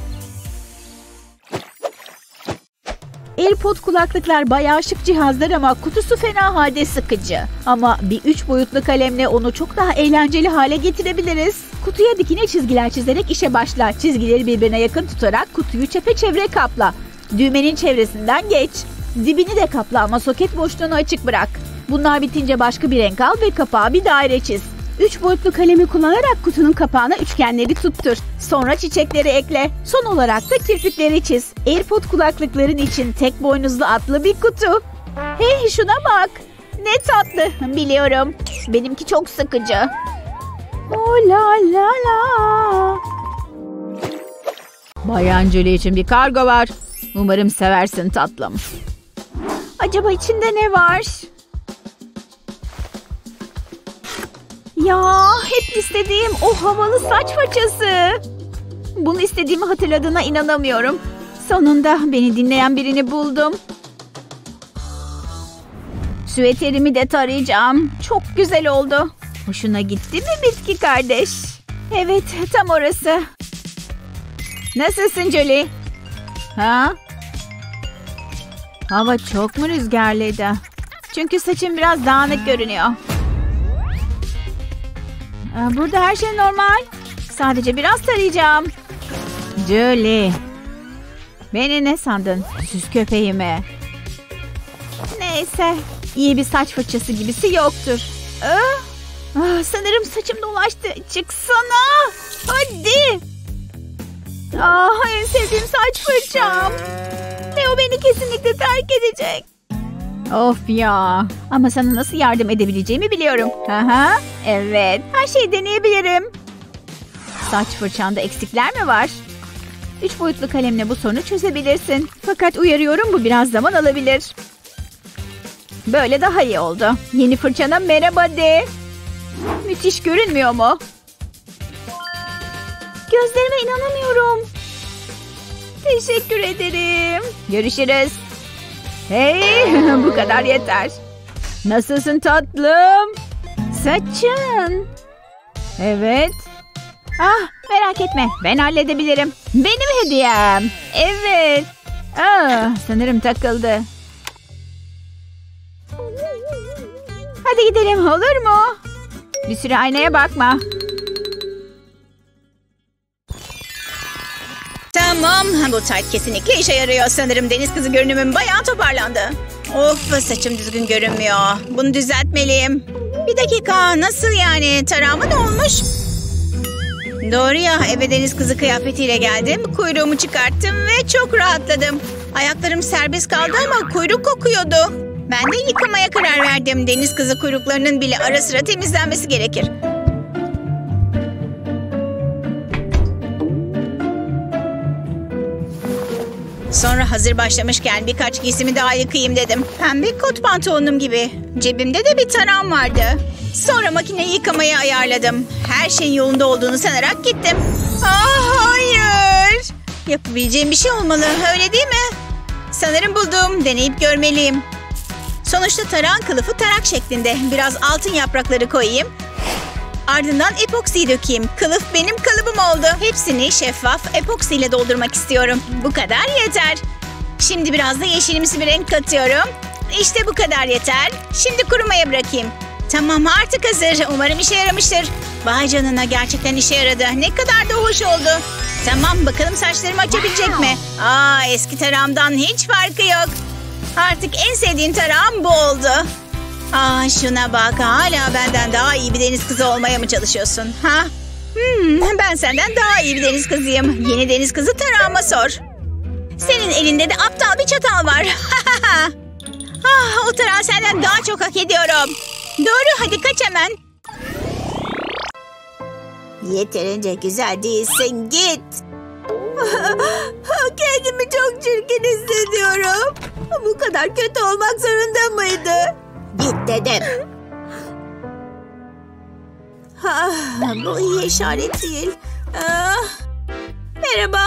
AirPod kulaklıklar bayağı şık cihazlar ama kutusu fena halde sıkıcı. Ama bir üç boyutlu kalemle onu çok daha eğlenceli hale getirebiliriz. Kutuya dikine çizgiler çizerek işe başla. Çizgileri birbirine yakın tutarak kutuyu çepeçevre kapla. Düğmenin çevresinden geç. Dibini de kapla ama soket boşluğunu açık bırak. Bunlar bitince başka bir renk al ve kapağa bir daire çiz. Üç boyutlu kalemi kullanarak kutunun kapağına üçgenleri tuttur. Sonra çiçekleri ekle. Son olarak da kirpikleri çiz. AirPod kulaklıkların için tek boynuzlu atlı bir kutu. Hey şuna bak. Ne tatlı. Biliyorum. Benimki çok sıkıcı. Oh la la la. Bayan Julie için bir kargo var. Umarım seversin tatlım. Acaba içinde ne var? Ya hep istediğim o havalı saç fırçası. Bunu istediğimi hatırladığına inanamıyorum. Sonunda beni dinleyen birini buldum. Süveterimi de tarayacağım. Çok güzel oldu. Hoşuna gitti mi bitki kardeş? Evet, tam orası. Nasılsın Julie? Ha? Hava çok mu rüzgarlıydı? Çünkü saçım biraz dağınık görünüyor. Burada her şey normal. Sadece biraz tarayacağım. Julie. Beni ne sandın? Süs köpeği mi? Neyse. İyi bir saç fırçası gibisi yoktur. Ah, ah, sanırım saçım dolaştı. Çıksana. Hadi. Ah, en sevdiğim saç fırçam. Leo beni kesinlikle terk edecek. Of ya. Ama sana nasıl yardım edebileceğimi biliyorum. Aha, evet. Her şeyi deneyebilirim. Saç fırçanda eksikler mi var? Üç boyutlu kalemle bu sorunu çözebilirsin. Fakat uyarıyorum, bu biraz zaman alabilir. Böyle daha iyi oldu. Yeni fırçana merhaba de. Müthiş görünmüyor mu? Gözlerime inanamıyorum. Teşekkür ederim. Görüşürüz. Hey, bu kadar yeter. Nasılsın tatlım? Saçın. Evet. Ah, merak etme, ben halledebilirim. Benim hediyem. Evet. Ah, sanırım takıldı. Hadi gidelim, olur mu? Bir süre aynaya bakma. Tamam, bu tayt kesinlikle işe yarıyor. Sanırım deniz kızı görünümüm bayağı toparlandı. Of, saçım düzgün görünmüyor. Bunu düzeltmeliyim. Bir dakika, nasıl yani? Tarağıma ne olmuş? Doğru ya, eve deniz kızı kıyafetiyle geldim. Kuyruğumu çıkarttım ve çok rahatladım. Ayaklarım serbest kaldı ama kuyruk kokuyordu. Ben de yıkamaya karar verdim. Deniz kızı kuyruklarının bile ara sıra temizlenmesi gerekir. Sonra hazır başlamışken birkaç giysimi daha yıkayayım dedim. Pembe kot pantolonum gibi. Cebimde de bir tarağım vardı. Sonra makineyi yıkamaya ayarladım. Her şeyin yolunda olduğunu sanarak gittim. Ah, hayır. Yapabileceğim bir şey olmalı, öyle değil mi? Sanırım buldum. Deneyip görmeliyim. Sonuçta tarağın kılıfı tarak şeklinde. Biraz altın yaprakları koyayım. Ardından epoksiyi dökeyim. Kılıf benim kalıbım oldu. Hepsini şeffaf epoksiyle doldurmak istiyorum. Bu kadar yeter. Şimdi biraz da yeşilimsi bir renk katıyorum. İşte bu kadar yeter. Şimdi kurumaya bırakayım. Tamam, artık hazır. Umarım işe yaramıştır. Vay canına, gerçekten işe yaradı. Ne kadar da hoş oldu. Tamam, bakalım saçlarımı açabilecek mi? Aa, eski tarağımdan hiç farkı yok. Artık en sevdiğim tarağım bu oldu. Aa, şuna bak, hala benden daha iyi bir deniz kızı olmaya mı çalışıyorsun? Ha? Hmm, ben senden daha iyi bir deniz kızıyım. Yeni deniz kızı tarağıma sor. Senin elinde de aptal bir çatal var. Ah, o tarağı senden daha çok hak ediyorum. Doğru, hadi kaç hemen. Yeterince güzel değilsin, git. Kendimi çok çirkin hissediyorum. Bu kadar kötü olmak zorunda mıydı? Git dedim. Ah, bu iyi işaret değil. Ah, merhaba.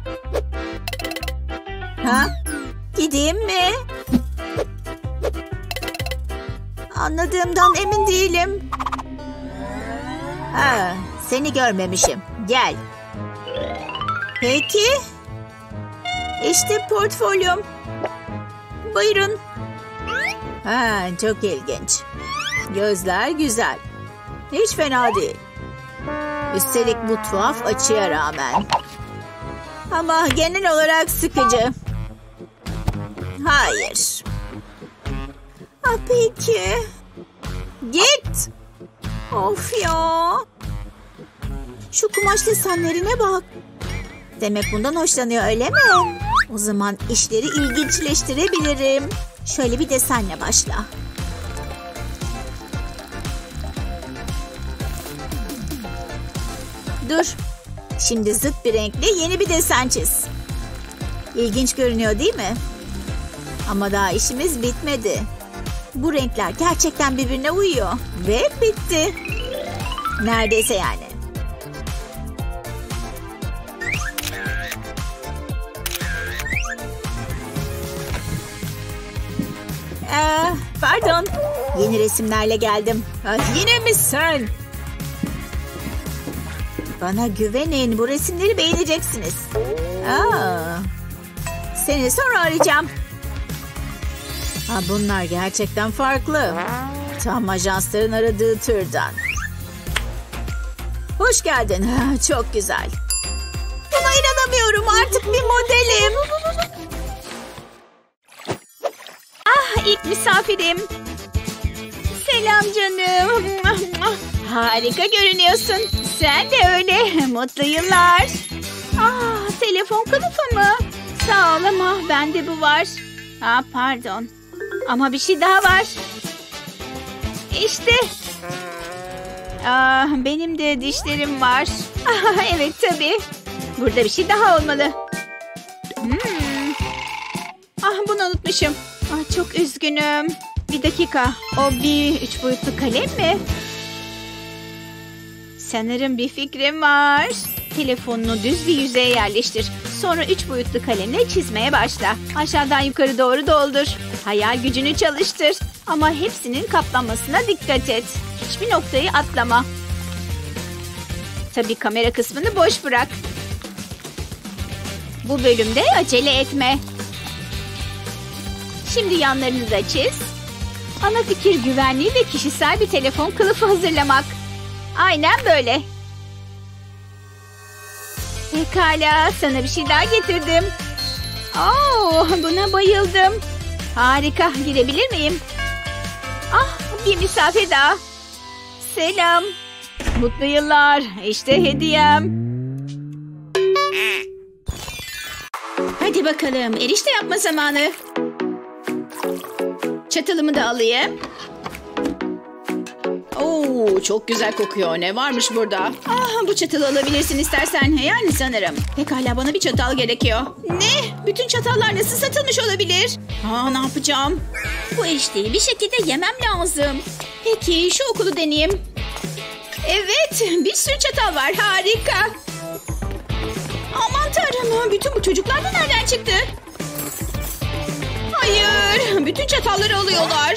Ha? Gideyim mi? Anladığımdan emin değilim. Ha, seni görmemişim. Gel. Peki. İşte portfolyom. Buyurun. Ha, çok ilginç. Gözler güzel. Hiç fena değil. Üstelik bu tuhaf açıya rağmen. Ama genel olarak sıkıcı. Hayır. Ha, peki. Git. Of ya. Şu kumaş desenlerine bak. Demek bundan hoşlanıyor, öyle mi? O zaman işleri ilginçleştirebilirim. Şöyle bir desenle başla. Dur. Şimdi zıt bir renkle yeni bir desen çiz. İlginç görünüyor değil mi? Ama daha işimiz bitmedi. Bu renkler gerçekten birbirine uyuyor. Ve bitti. Neredeyse yani. Ee, pardon. Yeni resimlerle geldim. Ha, yine mi sen? Bana güvenin. Bu resimleri beğeneceksiniz. Aa, seni sonra arayacağım. Ha, bunlar gerçekten farklı. Tam ajansların aradığı türden. Hoş geldin. Ha, çok güzel. Buna inanamıyorum. Artık bir modelim. Ah, ilk misafirim. Selam canım. Harika görünüyorsun. Sen de öyle. Mutlu yıllar. Ah, telefon kılıfı mı? Sağ ol ama bende bu var. Ha, pardon. Ama bir şey daha var. İşte. Aa, benim de dişlerim var. Ah, evet tabii. Burada bir şey daha olmalı. Hmm. Ah, bunu unutmuşum. Ah, çok üzgünüm. Bir dakika. O bir üç boyutlu kalem mi? Sanırım bir fikrim var. Telefonunu düz bir yüzeye yerleştir. Sonra üç boyutlu kalemle çizmeye başla. Aşağıdan yukarı doğru doldur. Hayal gücünü çalıştır. Ama hepsinin kaplanmasına dikkat et. Hiçbir noktayı atlama. Tabii kamera kısmını boş bırak. Bu bölümde acele etme. Şimdi yanlarını da çiz. Ana fikir güvenli ve kişisel bir telefon kılıfı hazırlamak. Aynen böyle. Pekala, sana bir şey daha getirdim. Oo, buna bayıldım. Harika, girebilir miyim? Ah, bir misafir daha. Selam. Mutlu yıllar. İşte hediyem. Hadi bakalım, erişte yapma zamanı. Çatalımı da alayım. Oo, çok güzel kokuyor. Ne varmış burada? Ah, bu çatalı alabilirsin istersen. Yani sanırım. Pekala, bana bir çatal gerekiyor. Ne? Bütün çatallar nasıl satılmış olabilir? Aa, ne yapacağım? Bu erişteyi bir şekilde yemem lazım. Peki, şu okulu deneyeyim. Evet, bir sürü çatal var. Harika. Aman tanrım, bütün bu çocuklar da nereden çıktı? Hayır, bütün çatalları alıyorlar.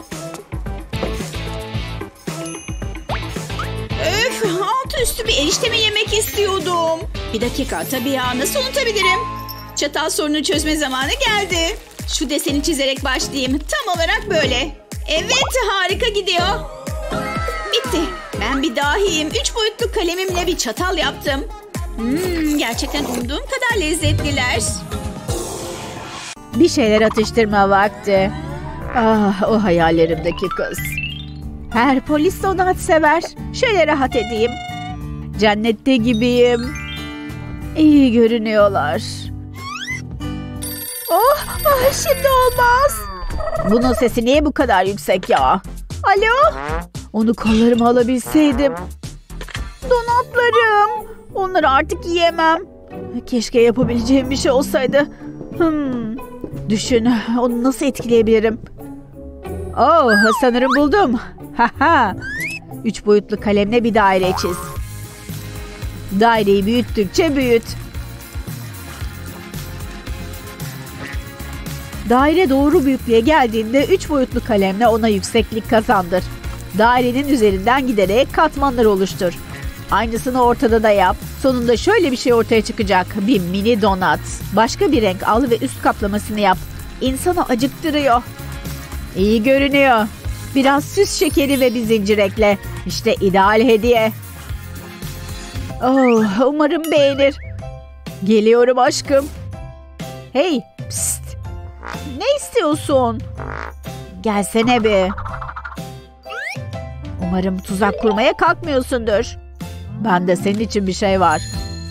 Öf, altı üstü bir erişte mi yemek istiyordum? Bir dakika, tabii ya, nasıl unutabilirim? Çatal sorunu çözme zamanı geldi. Şu deseni çizerek başlayayım. Tam olarak böyle. Evet, harika gidiyor. Bitti. Ben bir dahiyim. Üç boyutlu kalemimle bir çatal yaptım. Hmm, gerçekten umduğum kadar lezzetliler. Bir şeyler atıştırma vakti. Ah, o hayallerimdeki kız. Her polis donat sever. Şöyle rahat edeyim. Cennette gibiyim. İyi görünüyorlar. Oh, ah, şimdi olmaz. Bunun sesi niye bu kadar yüksek ya? Alo? Onu kollarıma alabilseydim. Donatlarım. Onları artık yiyemem. Keşke yapabileceğim bir şey olsaydı. Hmm. Düşün, onu nasıl etkileyebilirim? Oh, sanırım buldum. Haha. Üç boyutlu kalemle bir daire çiz. Daireyi büyüttükçe büyüt. Daire doğru büyüklüğe geldiğinde üç boyutlu kalemle ona yükseklik kazandır. Dairenin üzerinden giderek katmanlar oluştur. Aynısını ortada da yap. Sonunda şöyle bir şey ortaya çıkacak. Bir mini donat. Başka bir renk al ve üst kaplamasını yap. İnsanı acıktırıyor. İyi görünüyor. Biraz süs şekeri ve bir zincir ekle. İşte ideal hediye. Oh, umarım beğenir. Geliyorum aşkım. Hey, psst. Ne istiyorsun? Gelsene bir. Umarım tuzak kurmaya kalkmıyorsundur. Bende senin için bir şey var.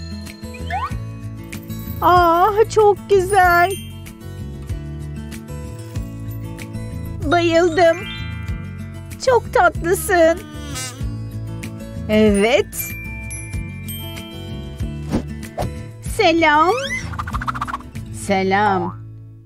Ah, çok güzel. Bayıldım. Çok tatlısın. Evet. Selam. Selam.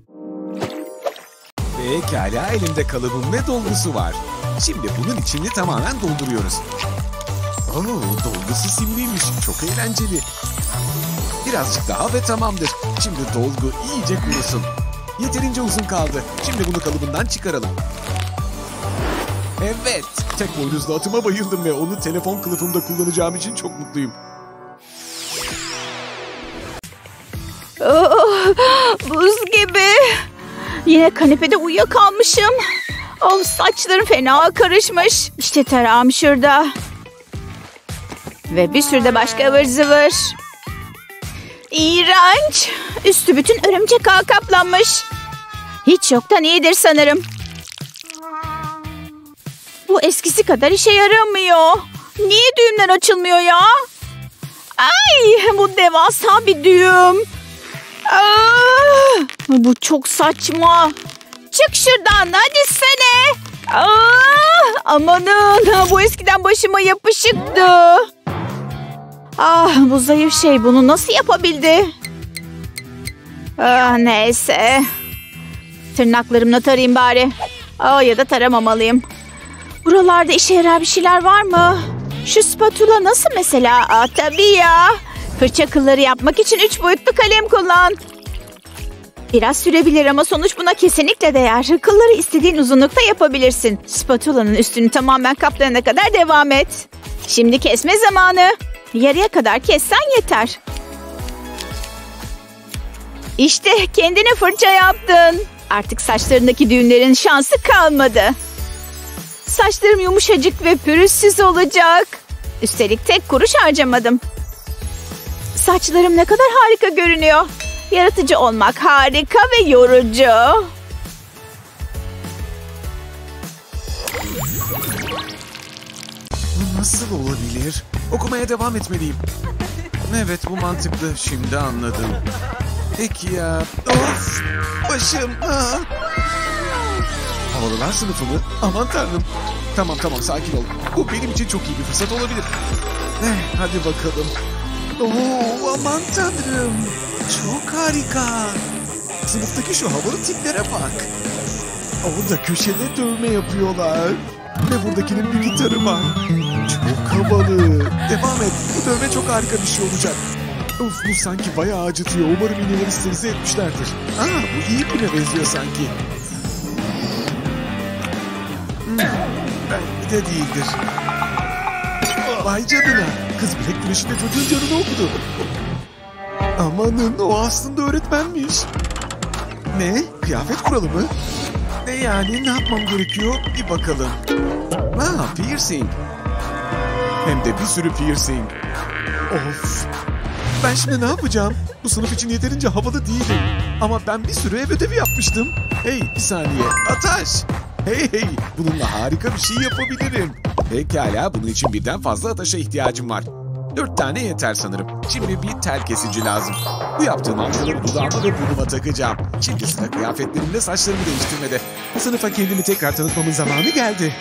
Pekala, elimde kalıbım ve dolgusu var. Şimdi bunun içini tamamen dolduruyoruz. Oo, dolgusu simliymiş. Çok eğlenceli. Birazcık daha ve tamamdır. Şimdi dolgu iyice kurusun. Yeterince uzun kaldı. Şimdi bunu kalıbından çıkaralım. Evet. Tek boynuzlu atıma bayıldım ve onu telefon kılıfımda kullanacağım için çok mutluyum. Oh, buz gibi. Yine kanepede uyuyakalmışım. Of, saçlarım fena karışmış. İşte tarağım şurada. Ve bir sürü de başka ıvır zıvır. İğrenç. Üstü bütün örümcek ağı kaplanmış. Hiç yoktan iyidir sanırım. Bu eskisi kadar işe yaramıyor. Niye düğümler açılmıyor ya? Ay, bu devasa bir düğüm. Aa, bu çok saçma. Çık şuradan hadi sene. Aa, amanın bu eskiden başıma yapışıktı. Ah, bu zayıf şey bunu nasıl yapabildi? Ah, neyse. Tırnaklarımla tarayayım bari. Aa, ya da taramamalıyım. Buralarda işe yarar bir şeyler var mı? Şu spatula nasıl mesela? Aa, tabii ya. Fırça kılları yapmak için üç boyutlu kalem kullan. Biraz sürebilir ama sonuç buna kesinlikle değer. Kılları istediğin uzunlukta yapabilirsin. Spatulanın üstünü tamamen kaplayana kadar devam et. Şimdi kesme zamanı. Yarıya kadar kessen yeter. İşte kendine fırça yaptın. Artık saçlarındaki düğünlerin şansı kalmadı. Saçlarım yumuşacık ve pürüzsüz olacak. Üstelik tek kuruş harcamadım. Saçlarım ne kadar harika görünüyor. Yaratıcı olmak harika ve yorucu. Bu nasıl olabilir? Okumaya devam etmeliyim. Evet, bu mantıklı. Şimdi anladım. Peki ya. Of! Başım! Ah! Havalılar sınıfı mı? Aman tanrım. Tamam tamam, sakin ol. Bu benim için çok iyi bir fırsat olabilir. Eh, hadi bakalım. Oo, aman tanrım. Çok harika. Sınıftaki şu havalı tiplere bak. Orada köşede dövme yapıyorlar. Ve buradakinin bir gitarı var. Çok havalı. Devam et. Bu dövme çok harika bir şey olacak. Of, bu sanki bayağı acıtıyor. Umarım iğneleri sterilize etmişlerdir. Aa, bu iyi birine benziyor sanki. Hmm, belki de değildir. Vay canına. Kız bilek güreşinde çocuğun canını okudu. Amanın, o aslında öğretmenmiş. Ne? Kıyafet kuralı mı? Ne yani? Ne yapmam gerekiyor? Bir bakalım. Aa, piercing. Hem de bir sürü piercing. Of. Ben şimdi ne yapacağım? Bu sınıf için yeterince havalı değilim. Ama ben bir sürü ev ödevi yapmıştım. Hey, bir saniye. Ataş. Hey hey. Bununla harika bir şey yapabilirim. Pekala, bunun için birden fazla ataşa ihtiyacım var. Dört tane yeter sanırım. Şimdi bir tel kesici lazım. Bu yaptığım amcaları dudağıma ve burnuma takacağım. Şimdi sıra kıyafetlerimle saçlarımı değiştirmede. Sınıfa kendimi tekrar tanıtmamın zamanı geldi.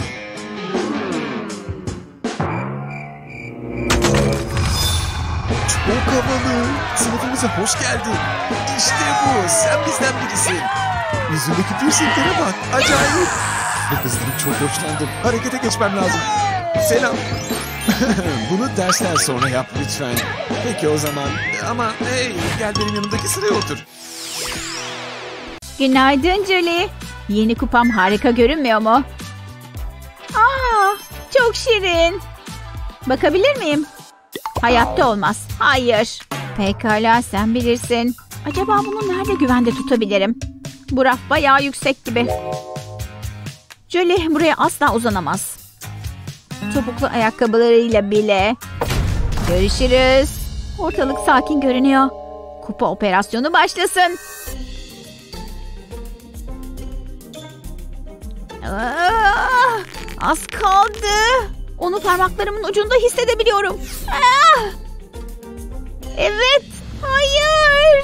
Çok havalı. Sınıfımıza hoş geldin. İşte bu. Sen bizden birisin. Yüzündeki piercinglere bak. Acayip. Bu kızdan çok hoşlandım. Harekete geçmem lazım. Selam. Bunu dersler sonra yap lütfen. Peki o zaman. Ama hey, gel benim yanımdaki sıraya otur. Günaydın Julie. Yeni kupam harika görünmüyor mu? Aa, çok şirin. Bakabilir miyim? Hayatta olmaz. Hayır. Pekala, sen bilirsin. Acaba bunu nerede güvende tutabilirim? Bu raf bayağı yüksek gibi. Julie buraya asla uzanamaz. Topuklu ayakkabılarıyla bile. Görüşürüz. Ortalık sakin görünüyor. Kupa operasyonu başlasın. Aa, az kaldı. Onu parmaklarımın ucunda hissedebiliyorum. Aa! Evet. Hayır.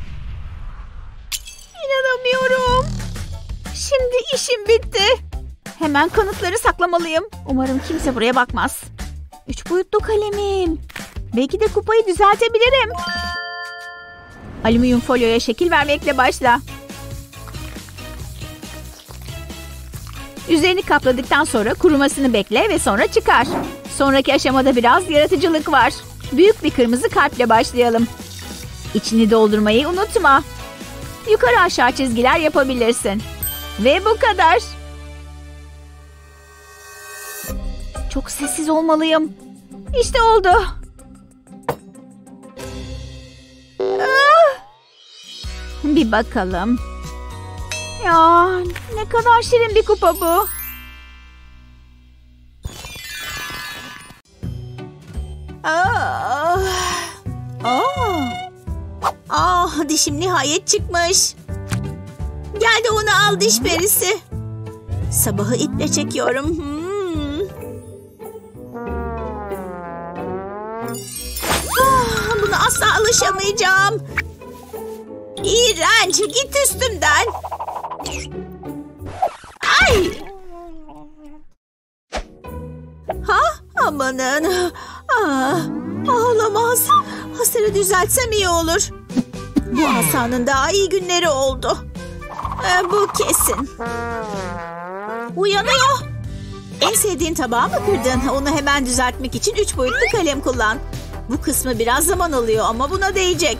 İnanamıyorum. Şimdi işim bitti. Hemen kanıtları saklamalıyım. Umarım kimse buraya bakmaz. Üç boyutlu kalemim. Belki de kupayı düzeltebilirim. Alüminyum folyoya şekil vermekle başla. Üzerini kapladıktan sonra kurumasını bekle ve sonra çıkar. Sonraki aşamada biraz yaratıcılık var. Büyük bir kırmızı kalple başlayalım. İçini doldurmayı unutma. Yukarı aşağı çizgiler yapabilirsin. Ve bu kadar. Çok sessiz olmalıyım. İşte oldu. Ah! Bir bakalım. Ya ne kadar şirin bir kupa bu. Ah, ah, ah, dişim nihayet çıkmış. Gel de onu al diş perisi. Sabahı iple çekiyorum. Hmm. Ah, buna asla alışamayacağım. İğrenç, git üstümden. Ay! Ha? Amanın. Aa, olamaz. Hasarı düzeltsem iyi olur. Bu asanın daha iyi günleri oldu. Ee, bu kesin. Uyanıyor. En sevdiğin tabağı mı kırdın? Onu hemen düzeltmek için üç boyutlu kalem kullan. Bu kısmı biraz zaman alıyor ama buna değecek.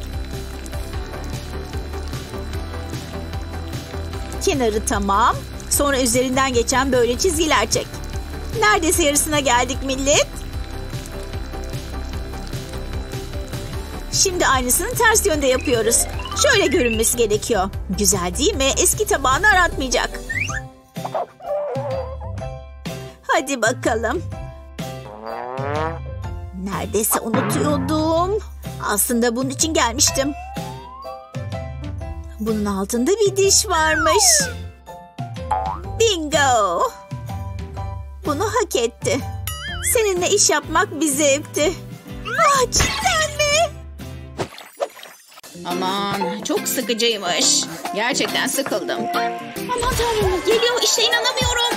Kenarı tamam. Sonra üzerinden geçen böyle çizgiler çek. Neredeyse yarısına geldik millet. Şimdi aynısını ters yönde yapıyoruz. Şöyle görünmesi gerekiyor. Güzel değil mi? Eski tabağını aratmayacak. Hadi bakalım. Neredeyse unutuyordum. Aslında bunun için gelmiştim. Bunun altında bir diş varmış. Bingo. Bunu hak etti. Seninle iş yapmak bir zevkti. Ah, cidden mi? Aman çok sıkıcıymış. Gerçekten sıkıldım. Aman tanrım geliyor işte inanamıyorum.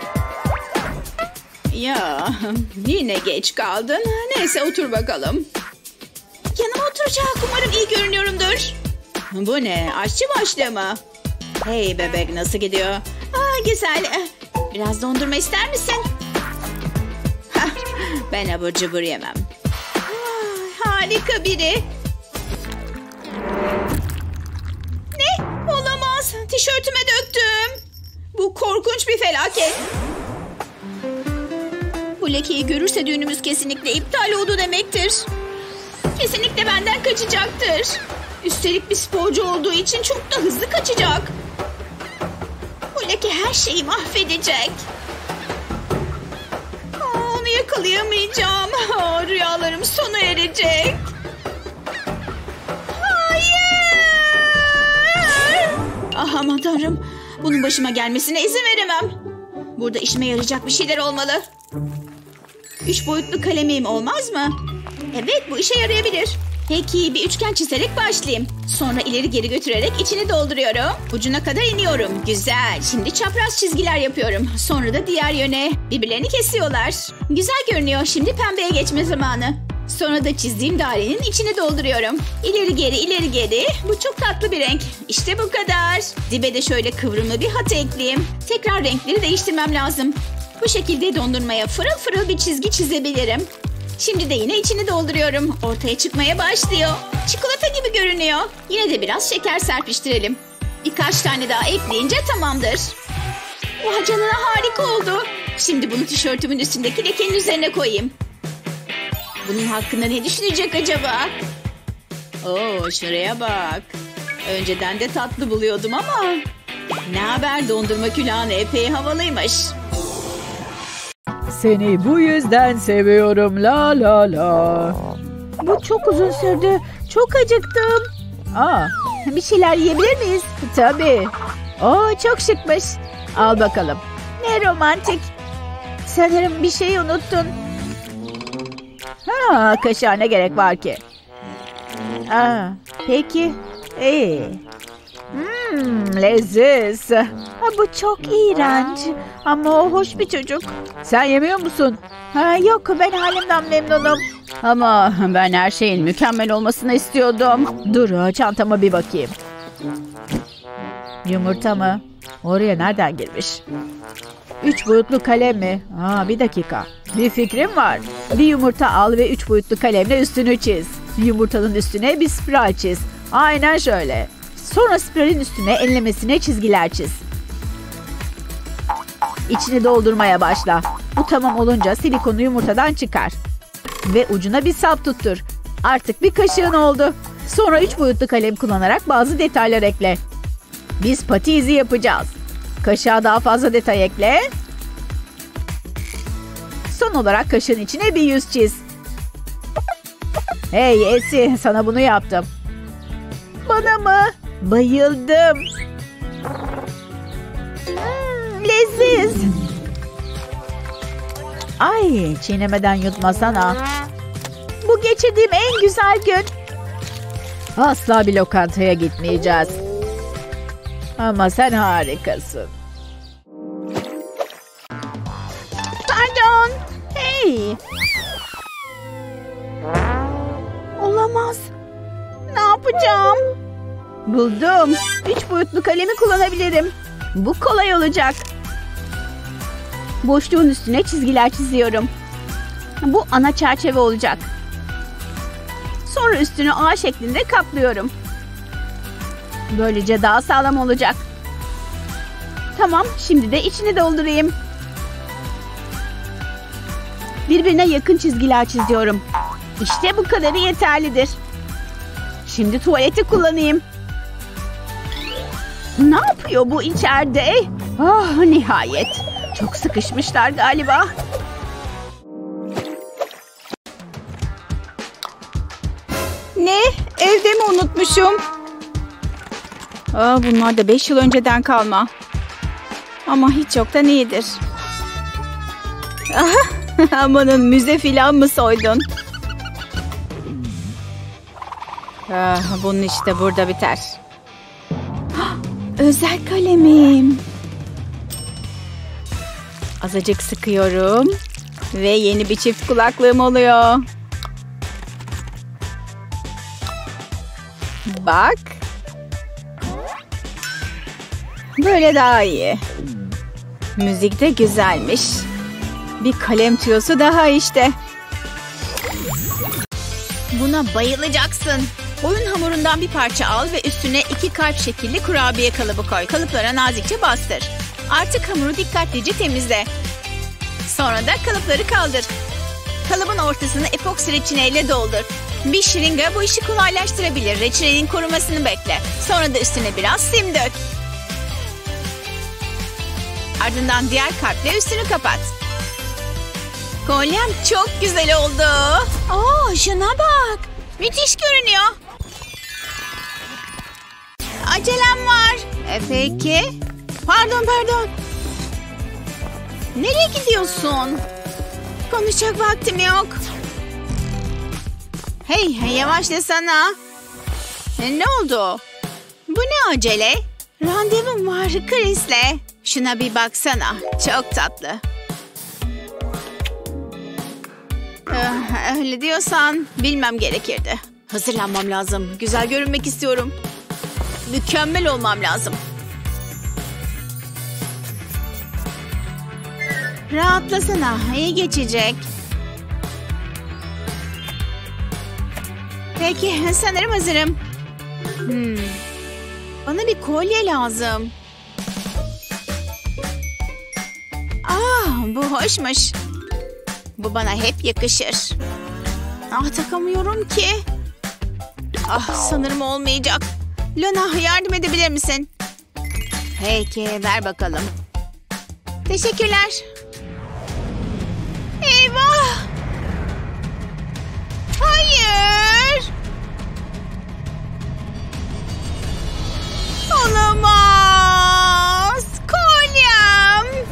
Ya yine geç kaldın. Neyse otur bakalım. Yanıma oturacak. Umarım iyi görünüyorumdur. Bu ne? Aşçı başlığı mı? Hey bebek nasıl gidiyor? Aa, güzel. Biraz dondurma ister misin? Hah, ben abur cubur yemem. Aa, harika biri. Ne? Olamaz. Tişörtüme döktüm. Bu korkunç bir felaket. Bu lekeyi görürse düğünümüz kesinlikle iptal oldu demektir. Kesinlikle benden kaçacaktır. Üstelik bir sporcu olduğu için çok da hızlı kaçacak. Bu leke her şeyi mahvedecek. Aa, onu yakalayamayacağım. Aa, rüyalarım sona erecek. Hayır! Ah aman tanrım. Bunun başıma gelmesine izin veremem. Burada işime yarayacak bir şeyler olmalı. Üç boyutlu kalemim olmaz mı? Evet bu işe yarayabilir. Peki bir üçgen çizerek başlayayım. Sonra ileri geri götürerek içini dolduruyorum. Ucuna kadar iniyorum. Güzel. Şimdi çapraz çizgiler yapıyorum. Sonra da diğer yöne. Birbirlerini kesiyorlar. Güzel görünüyor. Şimdi pembeye geçme zamanı. Sonra da çizdiğim dairenin içini dolduruyorum. İleri geri ileri geri. Bu çok tatlı bir renk. İşte bu kadar. Dibe de şöyle kıvrımlı bir hat ekleyeyim. Tekrar renkleri değiştirmem lazım. Bu şekilde dondurmaya fırıl fırıl bir çizgi çizebilirim. Şimdi de yine içini dolduruyorum. Ortaya çıkmaya başlıyor. Çikolata gibi görünüyor. Yine de biraz şeker serpiştirelim. Birkaç tane daha ekleyince tamamdır. Vay canına harika oldu. Şimdi bunu tişörtümün üstündeki lekenin üzerine koyayım. Bunun hakkında ne düşünecek acaba? Oo, şuraya bak. Önceden de tatlı buluyordum ama... Ne haber dondurma külahın epey havalıymış. Seni bu yüzden seviyorum la la la. Bu çok uzun sürdü. Çok acıktım. Aa, bir şeyler yiyebilir miyiz? Tabii. Oo, çok şıkmış. Al bakalım. Ne romantik. Sanırım bir şey unuttun. Ha, kaşığa ne gerek var ki? Aa, peki. İyi. Hmm, leziz. Ha, bu çok iğrenç. Ama o hoş bir çocuk. Sen yemiyor musun? Ha, yok ben halimden memnunum. Ama ben her şeyin mükemmel olmasını istiyordum. Dur çantama bir bakayım. Yumurta mı? Oraya nereden girmiş? Üç boyutlu kalem mi? Aa, bir dakika. Bir fikrim var. Bir yumurta al ve üç boyutlu kalemle üstünü çiz. Yumurtanın üstüne bir spiral çiz. Aynen şöyle. Sonra spiralin üstüne enlemesine çizgiler çiz. İçini doldurmaya başla. Bu tamam olunca silikonu yumurtadan çıkar. Ve ucuna bir sap tuttur. Artık bir kaşığın oldu. Sonra üç boyutlu kalem kullanarak bazı detaylar ekle. Biz pati izi yapacağız. Kaşığa daha fazla detay ekle. Son olarak kaşığın içine bir yüz çiz. Hey Esi, sana bunu yaptım. Bana mı? Bayıldım. Hmm, leziz. Ay, çiğnemeden yutmasana. Bu geçirdiğim en güzel gün. Asla bir lokantaya gitmeyeceğiz. Ama sen harikasın. Pardon. Hey. Olamaz. Ne yapacağım? Buldum. Üç boyutlu kalemi kullanabilirim. Bu kolay olacak. Boşluğun üstüne çizgiler çiziyorum. Bu ana çerçeve olacak. Sonra üstünü A şeklinde kaplıyorum. Böylece daha sağlam olacak. Tamam, şimdi de içini doldurayım. Birbirine yakın çizgiler çiziyorum. İşte bu kadarı yeterlidir. Şimdi tuvaleti kullanayım. Ne yapıyor bu içeride? Ah, nihayet. Çok sıkışmışlar galiba. Ne? Evde mi unutmuşum? Aa, bunlar da beş yıl önceden kalma. Ama hiç yoktan iyidir. Amanın, müze filan mı soydun? Ah, bunun işte burada biter. Özel kalemim. Azıcık sıkıyorum. Ve yeni bir çift kulaklığım oluyor. Bak. Böyle daha iyi. Müzik de güzelmiş. Bir kalem tüyosu daha işte. Buna bayılacaksın. Oyun hamurundan bir parça al ve üstüne iki kalp şekilli kurabiye kalıbı koy. Kalıplara nazikçe bastır. Artık hamuru dikkatlice temizle. Sonra da kalıpları kaldır. Kalıbın ortasını epoksi reçineyle doldur. Bir şırınga bu işi kolaylaştırabilir. Reçinenin kurumasını bekle. Sonra da üstüne biraz sim dök. Ardından diğer kalple üstünü kapat. Kolyem çok güzel oldu. Oo, şuna bak. Müthiş görünüyor. Acelem var. E peki. Pardon pardon. Nereye gidiyorsun? Konuşacak vaktim yok. Hey, yavaşlasana. E, ne oldu? Bu ne acele? Randevum var Chris'le. Şuna bir baksana. Çok tatlı. Ee, öyle diyorsan bilmem gerekirdi. Hazırlanmam lazım. Güzel görünmek istiyorum. Mükemmel olmam lazım. Rahatlasana. İyi geçecek. Peki, sanırım hazırım. Hmm. Bana bir kolye lazım. Aa, bu hoşmuş. Bu bana hep yakışır. Ah, takamıyorum ki. Ah, sanırım olmayacak. Lona, yardım edebilir misin? Peki, ver bakalım. Teşekkürler. Eyvah! Hayır! Olamaz! Kolyem!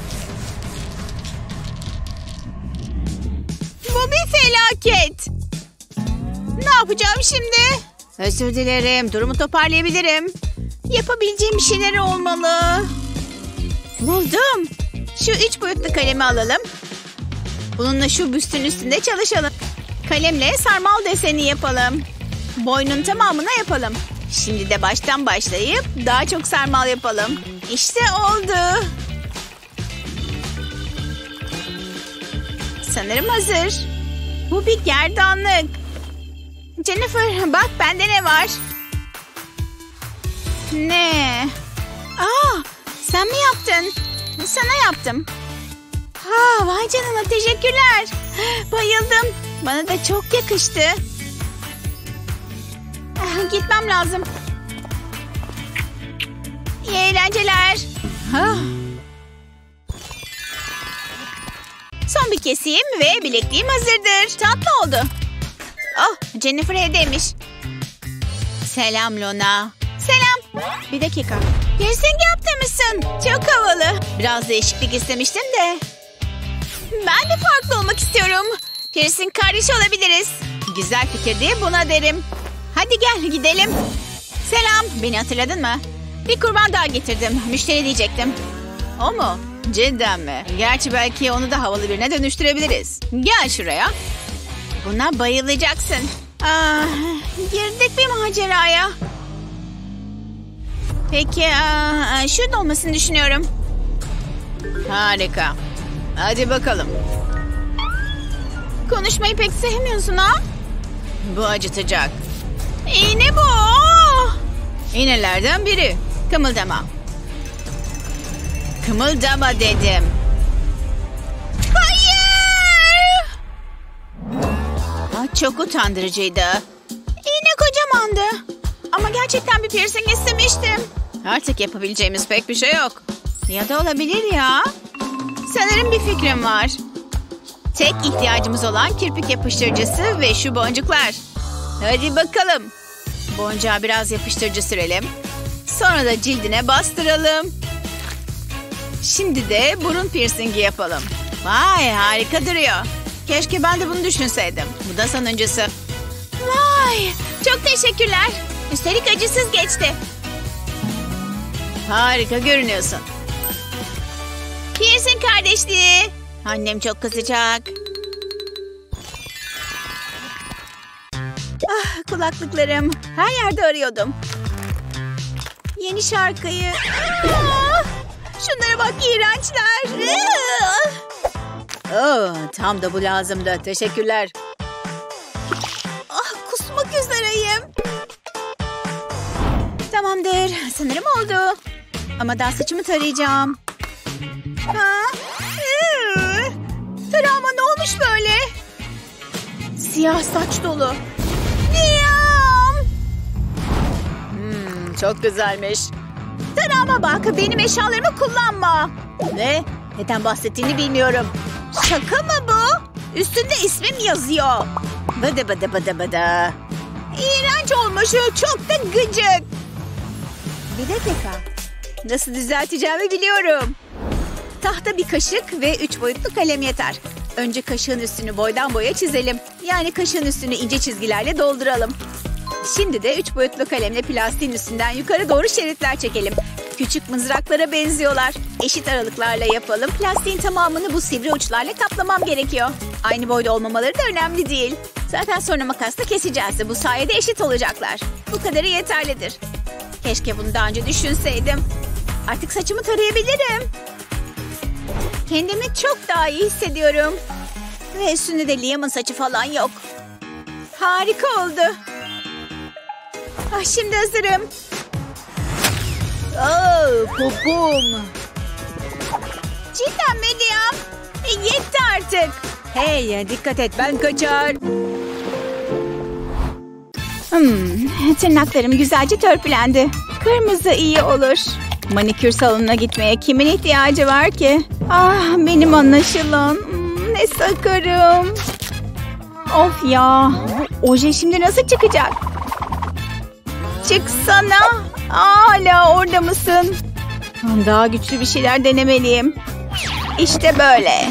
Bu bir felaket. Ne yapacağım şimdi? Özür dilerim. Durumu toparlayabilirim. Yapabileceğim bir şeyler olmalı. Buldum. Şu üç boyutlu kalemi alalım. Bununla şu büstün üstünde çalışalım. Kalemle sarmal deseni yapalım. Boynun tamamına yapalım. Şimdi de baştan başlayıp daha çok sarmal yapalım. İşte oldu. Sanırım hazır. Bu bir gerdanlık. Jennifer, bak bende ne var? Ne? Aa, sen mi yaptın? Sana yaptım. Ha, vay canına, teşekkürler. Bayıldım. Bana da çok yakıştı. Gitmem lazım. İyi eğlenceler. Ha. Son bir keseyim ve bilekliğim hazırdır. Tatlı oldu. Oh, Jennifer evdeymiş. Selam Lona. Selam. Bir dakika. Piercing yaptırmışsın. Çok havalı. Biraz değişiklik istemiştim de. Ben de farklı olmak istiyorum. Piercing kardeşi olabiliriz. Güzel fikir diye buna derim. Hadi gel gidelim. Selam, beni hatırladın mı? Bir kurban daha getirdim. Müşteri diyecektim. O mu? Cidden mi? Gerçi belki onu da havalı birine dönüştürebiliriz. Gel şuraya. Buna bayılacaksın. Ah, girdik bir maceraya. Peki, aa, şurada olmasını düşünüyorum. Harika. Hadi bakalım. Konuşmayı pek sevmiyorsun ha? Bu acıtacak. İğne bu. İğnelerden biri. Kımıldama. Kımıldama dedim. Hayır! Aa, çok utandırıcıydı. İğne kocamandı. Ama gerçekten bir piercing istemiştim. Artık yapabileceğimiz pek bir şey yok. Ya da olabilir ya. Sanırım bir fikrim var. Tek ihtiyacımız olan kirpik yapıştırıcısı ve şu boncuklar. Hadi bakalım. Boncuğa biraz yapıştırıcı sürelim. Sonra da cildine bastıralım. Şimdi de burun piercingi yapalım. Vay, harika duruyor. Keşke ben de bunu düşünseydim. Bu da sonuncusu. Vay, çok teşekkürler. Üstelik acısız geçti. Harika görünüyorsun. Piercing kardeşliği. Annem çok kızacak. Ah, kulaklıklarım. Her yerde arıyordum. Yeni şarkıyı. Ah, şunlara bak, iğrençler. Oh, tam da bu lazımdı. Teşekkürler. Ah, kusmak üzereyim. Tamamdır. Sanırım oldu. Ama daha saçımı tarayacağım. Ha? Ee, tarağıma ne olmuş böyle? Siyah saç dolu. Liam! Hmm, çok güzelmiş. Tarağıma bak, benim eşyalarımı kullanma. Ne? Neden bahsettiğini bilmiyorum. Şaka mı bu? Üstünde ismim yazıyor. Bıdı bıdı bıdı bıdı. İğrenç olmuş, çok da gıcık. Bir dakika. Nasıl düzelteceğimi biliyorum. Tahta bir kaşık ve üç boyutlu kalem yeter. Önce kaşığın üstünü boydan boya çizelim. Yani kaşığın üstünü ince çizgilerle dolduralım. Şimdi de üç boyutlu kalemle plastiğin üstünden yukarı doğru şeritler çekelim. Küçük mızraklara benziyorlar. Eşit aralıklarla yapalım. Plastiğin tamamını bu sivri uçlarla kaplamam gerekiyor. Aynı boyda olmamaları da önemli değil. Zaten sonra makasla keseceğiz. Bu sayede eşit olacaklar. Bu kadarı yeterlidir. Keşke bunu daha önce düşünseydim. Artık saçımı tarayabilirim. Kendimi çok daha iyi hissediyorum. Ve üstünde de Liam'ın saçı falan yok. Harika oldu. Ah, şimdi hazırım. Oh, popom. Cidden mi Liam? E, yetti artık. Hey, dikkat et, ben kaçar. Hmm, tırnaklarım güzelce törpülendi. Kırmızı iyi olur. Manikür salonuna gitmeye kimin ihtiyacı var ki? Ah, benim anlaşılan. Hmm, ne sakarım. Of ya. Oje şimdi nasıl çıkacak? Çıksana. Hala orada mısın? Daha güçlü bir şeyler denemeliyim. İşte böyle.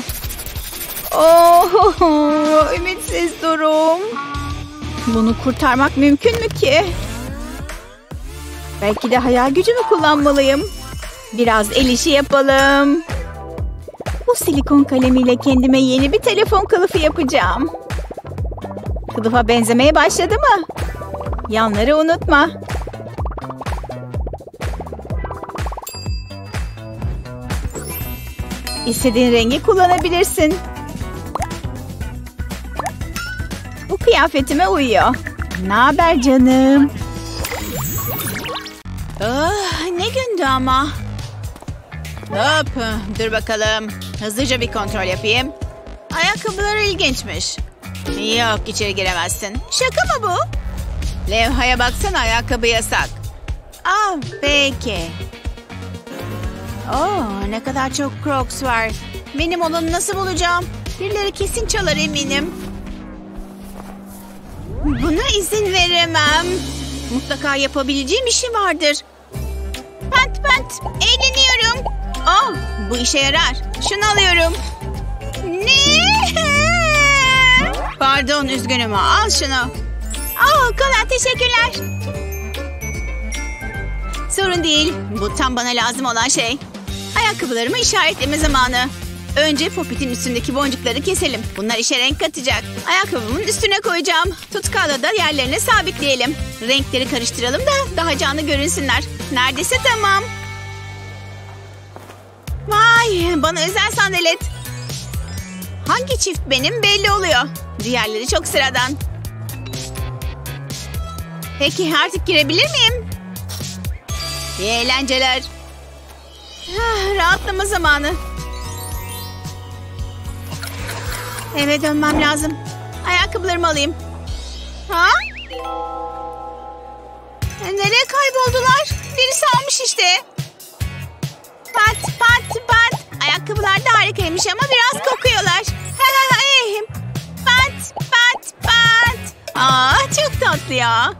Oh, ümitsiz durum. Bunu kurtarmak mümkün mü ki? Belki de hayal gücümü kullanmalıyım. Biraz el işi yapalım. Bu silikon kalemiyle kendime yeni bir telefon kılıfı yapacağım. Kılıfa benzemeye başladı mı? Yanları unutma. İstediğin rengi kullanabilirsin. Bu kıyafetime uyuyor. Ne haber canım? Oh, ne gündü ama. Hop, dur bakalım. Hızlıca bir kontrol yapayım. Ayakkabılar ilginçmiş. Yok, içeri giremezsin. Şaka mı bu? Levhaya baksana, ayakkabı yasak. Ah, peki. Oh, ne kadar çok Crocs var. Benim olanı nasıl bulacağım? Birileri kesin çalar eminim. Buna izin veremem. Mutlaka yapabileceğim işi vardır. Pant pant, eğleniyorum. Oh, bu işe yarar. Şunu alıyorum. Ne? Pardon, üzgünüm. Al şunu. Oh, kola teşekkürler. Sorun değil. Bu tam bana lazım olan şey. Ayakkabılarımı işaretleme zamanı. Önce popitin üstündeki boncukları keselim. Bunlar işe renk katacak. Ayakkabımın üstüne koyacağım. Tutkalla da yerlerine sabitleyelim. Renkleri karıştıralım da daha canlı görünsünler. Neredeyse tamam. Vay, bana özel sandalet. Hangi çift benim belli oluyor. Diğerleri çok sıradan. Peki artık girebilir miyim? İyi eğlenceler. Ah, rahatlama zamanı. Eve dönmem lazım. Ayakkabılarımı alayım. Ha? E, nereye kayboldular? Birisi almış işte. Pat pat pat. Ayakkabılar da harikaymış ama biraz kokuyorlar. Pat pat pat. Aa, çok tatlı ya.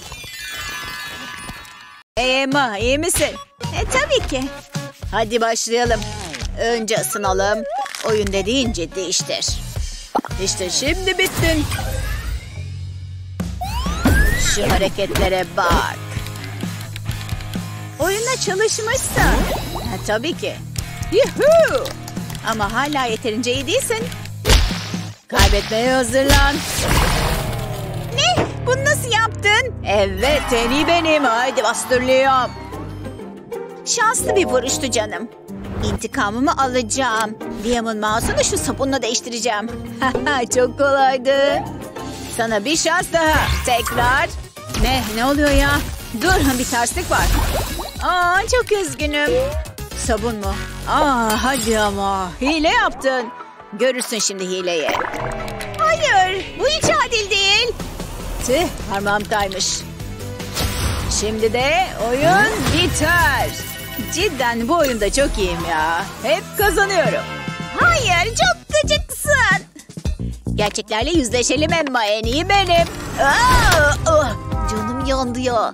Hey Emma, iyi misin? E tabii ki. Hadi başlayalım. Önce ısınalım. Oyun dediğin ciddi iştir. İşte şimdi bittin. Şu hareketlere bak. Oyuna çalışmışsın. Ha, tabii ki. Yuhuu. Ama hala yeterince iyi değilsin. Kaybetmeye hazırlan. Ne? Bunu nasıl yaptın? Evet, en iyi benim. Haydi bastırıyorum. Şanslı bir vuruştu canım. İntikamımı alacağım. Liam'ın mouse'unu şu sabunla değiştireceğim. Çok kolaydı. Sana bir şans daha. Tekrar. Ne? Ne oluyor ya? Dur, bir terslik var. Aa, çok üzgünüm. Sabun mu? Aa, hadi ama. Hile yaptın. Görürsün şimdi hileyi. Hayır, bu hiç adil değil. Tüh, parmağım kaymış. Şimdi de oyun biter. Cidden bu oyunda çok iyiyim ya. Hep kazanıyorum. Hayır, çok gıcıksın. Gerçeklerle yüzleşelim Emma. En iyi benim. Aa, oh, canım yandı ya.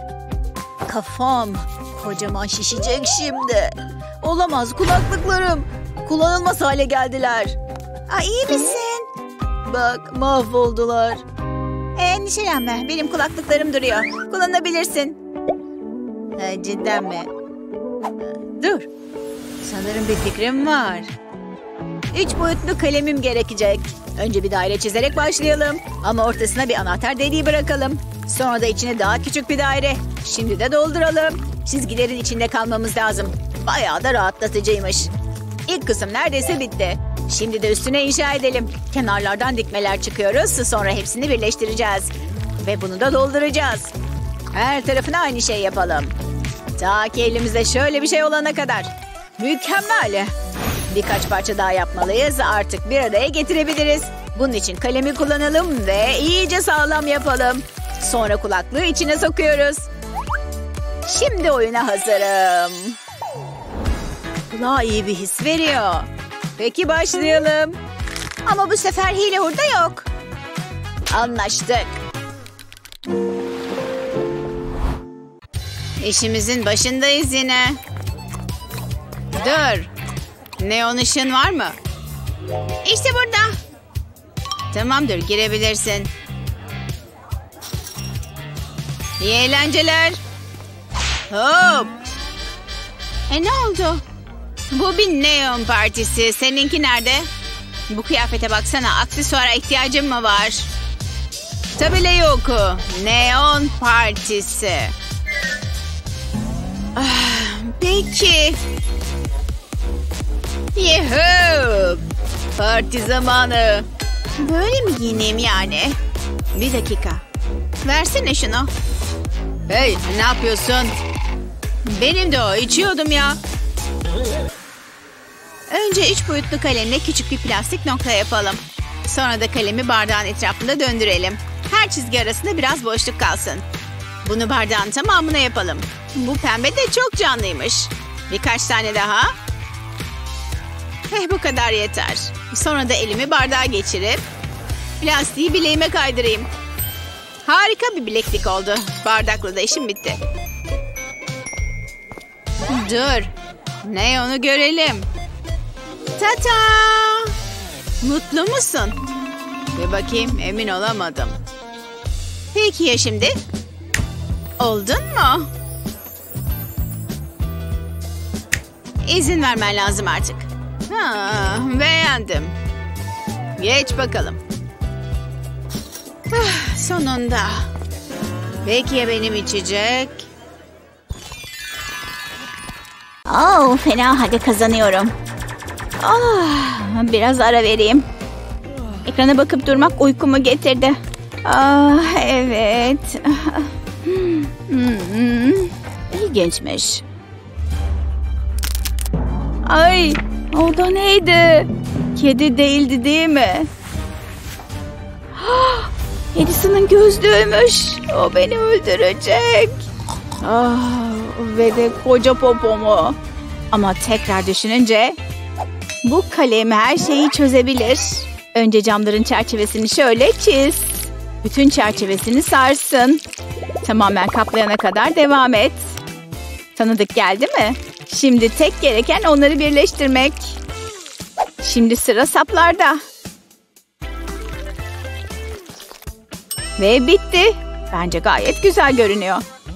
Kafam kocaman şişecek şimdi. Olamaz, kulaklıklarım. Kullanılmaz hale geldiler. Aa, iyi misin? Bak, mahvoldular. Endişelenme, benim kulaklıklarım duruyor. Kullanabilirsin. Ha, cidden mi? Dur. Sanırım bir fikrim var. Üç boyutlu kalemim gerekecek. Önce bir daire çizerek başlayalım. Ama ortasına bir anahtar deliği bırakalım. Sonra da içine daha küçük bir daire. Şimdi de dolduralım. Çizgilerin içinde kalmamız lazım. Bayağı da rahatlatıcıymış. İlk kısım neredeyse bitti. Şimdi de üstüne inşa edelim. Kenarlardan dikmeler çıkıyoruz. Sonra hepsini birleştireceğiz. Ve bunu da dolduracağız. Her tarafına aynı şey yapalım. Ta ki elimizde şöyle bir şey olana kadar. Mükemmel. Birkaç parça daha yapmalıyız. Artık bir araya getirebiliriz. Bunun için kalemi kullanalım ve iyice sağlam yapalım. Sonra kulaklığı içine sokuyoruz. Şimdi oyuna hazırım. Kulağa iyi bir his veriyor. Peki başlayalım. Ama bu sefer hile hurda yok. Anlaştık. İşimizin başındayız yine. Dur. Neon ışın var mı? İşte burada. Tamamdır, girebilirsin. İyi eğlenceler. Hop. E ne oldu? Bu bir neon partisi. Seninki nerede? Bu kıyafete baksana. Aksesuara ihtiyacım mı var? Tabii yok. Neon partisi. Ah, peki. Yuhuu. Parti zamanı. Böyle mi giyineyim yani? Bir dakika. Versene şunu. Hey, ne yapıyorsun? Benim de o. İçiyordum ya. Önce üç boyutlu kalemle küçük bir plastik nokta yapalım. Sonra da kalemi bardağın etrafında döndürelim. Her çizgi arasında biraz boşluk kalsın. Bunu bardağın tamamına yapalım. Bu pembe de çok canlıymış. Birkaç tane daha. Eh, bu kadar yeter. Sonra da elimi bardağa geçirip plastiği bileğime kaydırayım. Harika bir bileklik oldu. Bardakla da işim bitti. Dur. Ne onu görelim. Tata! Mutlu musun? Bir bakayım, emin olamadım. Peki ya şimdi? Oldun mu? İzin vermen lazım artık. Ha, beğendim. Geç bakalım. Ah, sonunda. Peki ya benim içecek? Oo, fena halde kazanıyorum. Ah, biraz ara vereyim. Ekrana bakıp durmak uykumu getirdi. Ah, evet. Hmm, İlginçmiş. Ay, o da neydi? Kedi değildi değil mi? Ah, Edison'ın gözlüğüymüş. O beni öldürecek. Ah, ve de koca popomu. Ama tekrar düşününce bu kalem her şeyi çözebilir. Önce camların çerçevesini şöyle çiz. Bütün çerçevesini sarsın. Tamamen kaplayana kadar devam et. Tanıdık geldi mi? Şimdi tek gereken onları birleştirmek. Şimdi sıra saplarda. Ve bitti. Bence gayet güzel görünüyor.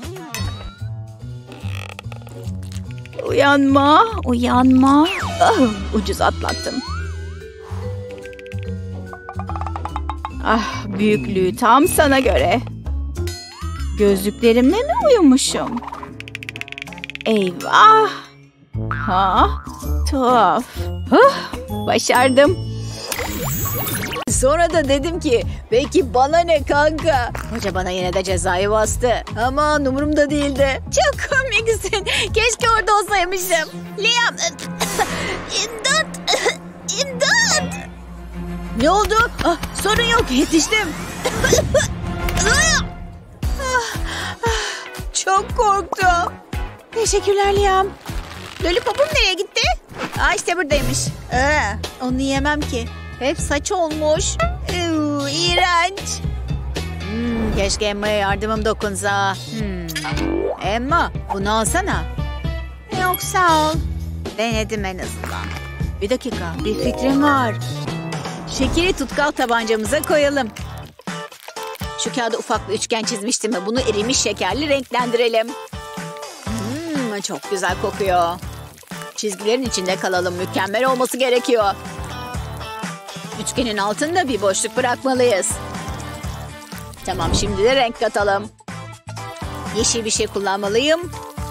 Uyanma, uyanma. Ah, ucuz atlattım. Ah, büyüklüğü tam sana göre. Gözlüklerimle mi uyumuşum? Eyvah. Ha, tuhaf. Huh, başardım. Sonra da dedim ki, peki bana ne kanka? Hoca bana yine de cezayı bastı. Ama umurumda değildi. Çok komiksin. Keşke orada olsaymışım. Liam. İmdat. İmdat. Ne oldu? Ah, sorun yok, yetiştim. Çok korktum. Teşekkürler Liam. Lollipop'um nereye gitti? Aa, işte buradaymış. Ee, onu yemem ki. Hep saç olmuş. Eww, iğrenç. Hmm, keşke Emma'ya yardımım dokunsa. Hmm. Emma, bunu alsana. Yok, sağ ol. Denedim en azından. Bir dakika, bir fikrim var. Şekeri tutkal tabancamıza koyalım. Şu kağıda ufak bir üçgen çizmiştim ve bunu erimiş şekerli renklendirelim. Hmm, çok güzel kokuyor. Çizgilerin içinde kalalım. Mükemmel olması gerekiyor. Üçgenin altında bir boşluk bırakmalıyız. Tamam, şimdi de renk katalım. Yeşil bir şey kullanmalıyım.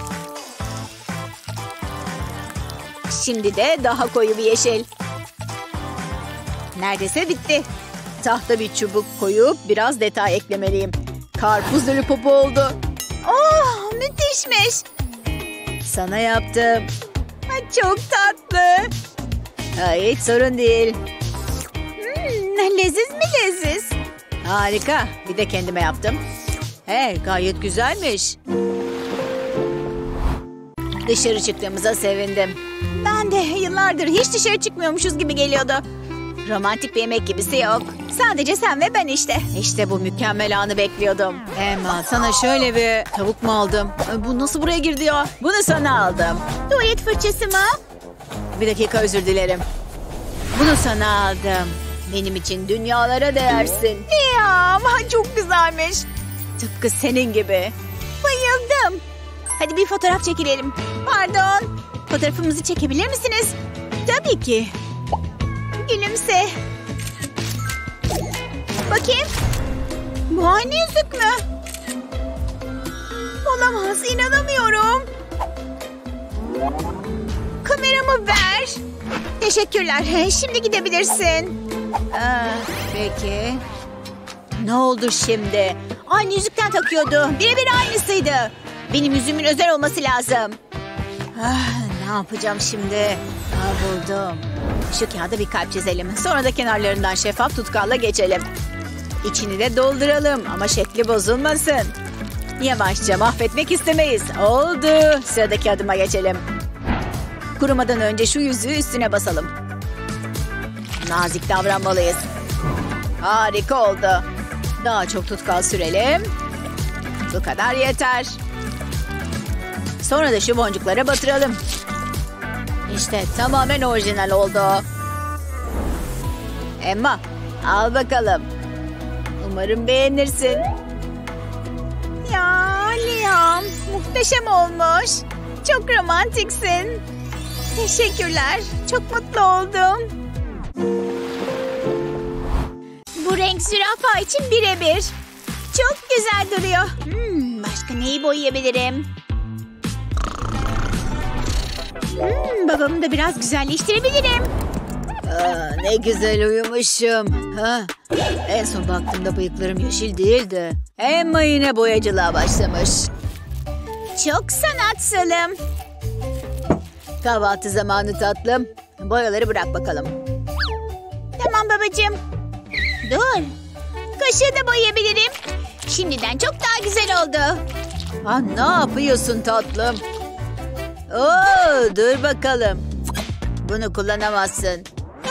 Şimdi de daha koyu bir yeşil. Neredeyse bitti. Tahta bir çubuk koyup biraz detay eklemeliyim. Karpuz lollipopu oldu. Oh, müthişmiş. Sana yaptım. Çok tatlı. Hiç sorun değil. Hmm, leziz mi leziz? Harika. Bir de kendime yaptım. Hey, gayet güzelmiş. Dışarı çıktığımıza sevindim. Ben de yıllardır hiç dışarı çıkmıyormuşuz gibi geliyordu. Romantik bir yemek gibisi yok. Sadece sen ve ben işte. İşte bu mükemmel anı bekliyordum. Emma, sana şöyle bir tavuk mu aldım? Bu nasıl buraya girdi ya? Bunu sana aldım. Tuvalet fırçası mı? Bir dakika, özür dilerim. Bunu sana aldım. Benim için dünyalara değersin. Ya, çok güzelmiş. Tıpkı senin gibi. Bayıldım. Hadi bir fotoğraf çekilelim. Pardon. Fotoğrafımızı çekebilir misiniz? Tabii ki. Gülümse. Bakayım. Bu aynı yüzük mü? Olamaz, inanamıyorum. Kameramı ver. Teşekkürler. Şimdi gidebilirsin. Aa, peki. Ne oldu şimdi? Aynı yüzükten takıyordu. Birebir aynısıydı. Benim yüzümün özel olması lazım. Ah, ne yapacağım şimdi? Aa, buldum. Şu kağıda bir kalp çizelim. Sonra da kenarlarından şeffaf tutkalla geçelim. İçini de dolduralım ama şekli bozulmasın. Yavaşça mahvetmek istemeyiz. Oldu. Sıradaki adıma geçelim. Kurumadan önce şu yüzüğü üstüne basalım. Nazik davranmalıyız. Harika oldu. Daha çok tutkal sürelim. Bu kadar yeter. Sonra da şu boncuklara batıralım. İşte tamamen orijinal oldu. Emma, al bakalım. Umarım beğenirsin. Ya Liam, muhteşem olmuş. Çok romantiksin. Teşekkürler. Çok mutlu oldum. Bu renk zürafa için birebir. Çok güzel duruyor. Hmm, başka neyi boyayabilirim? Hmm, babamı da biraz güzelleştirebilirim. Aa, ne güzel uyumuşum. Ha? En son baktığımda bıyıklarım yeşil değildi. Emma yine boyacılığa başlamış. Çok sanatsalım. Kahvaltı zamanı tatlım. Boyaları bırak bakalım. Tamam babacığım. Dur. Kaşığı da boyayabilirim. Şimdiden çok daha güzel oldu. Ha, ne yapıyorsun tatlım? Oo, dur bakalım. Bunu kullanamazsın.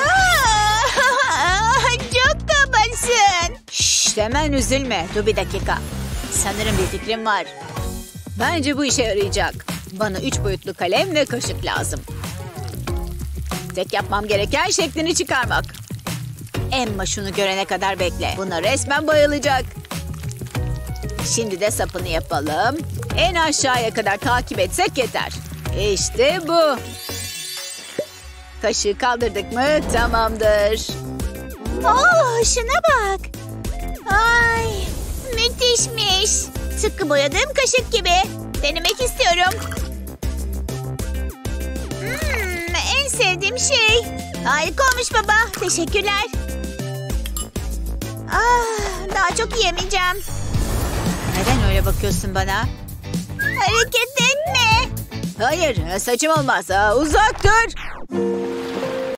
Çok kabasın. Şşş, hemen üzülme. Dur bir dakika. Sanırım bir fikrim var. Bence bu işe yarayacak. Bana üç boyutlu kalem ve kaşık lazım. Tek yapmam gereken şeklini çıkarmak. Emma şunu görene kadar bekle. Buna resmen bayılacak. Şimdi de sapını yapalım. En aşağıya kadar takip etsek yeter. İşte bu. Kaşığı kaldırdık mı tamamdır. Oh, şuna bak. Ay, müthişmiş. Tıpkı boyadığım kaşık gibi. Denemek istiyorum. Hmm, en sevdiğim şey. Harika olmuş baba. Teşekkürler. Ah, daha çok yiyemeyeceğim. Neden öyle bakıyorsun bana? Hareket etme. Hayır, saçım olmaz. Ha, uzak dur.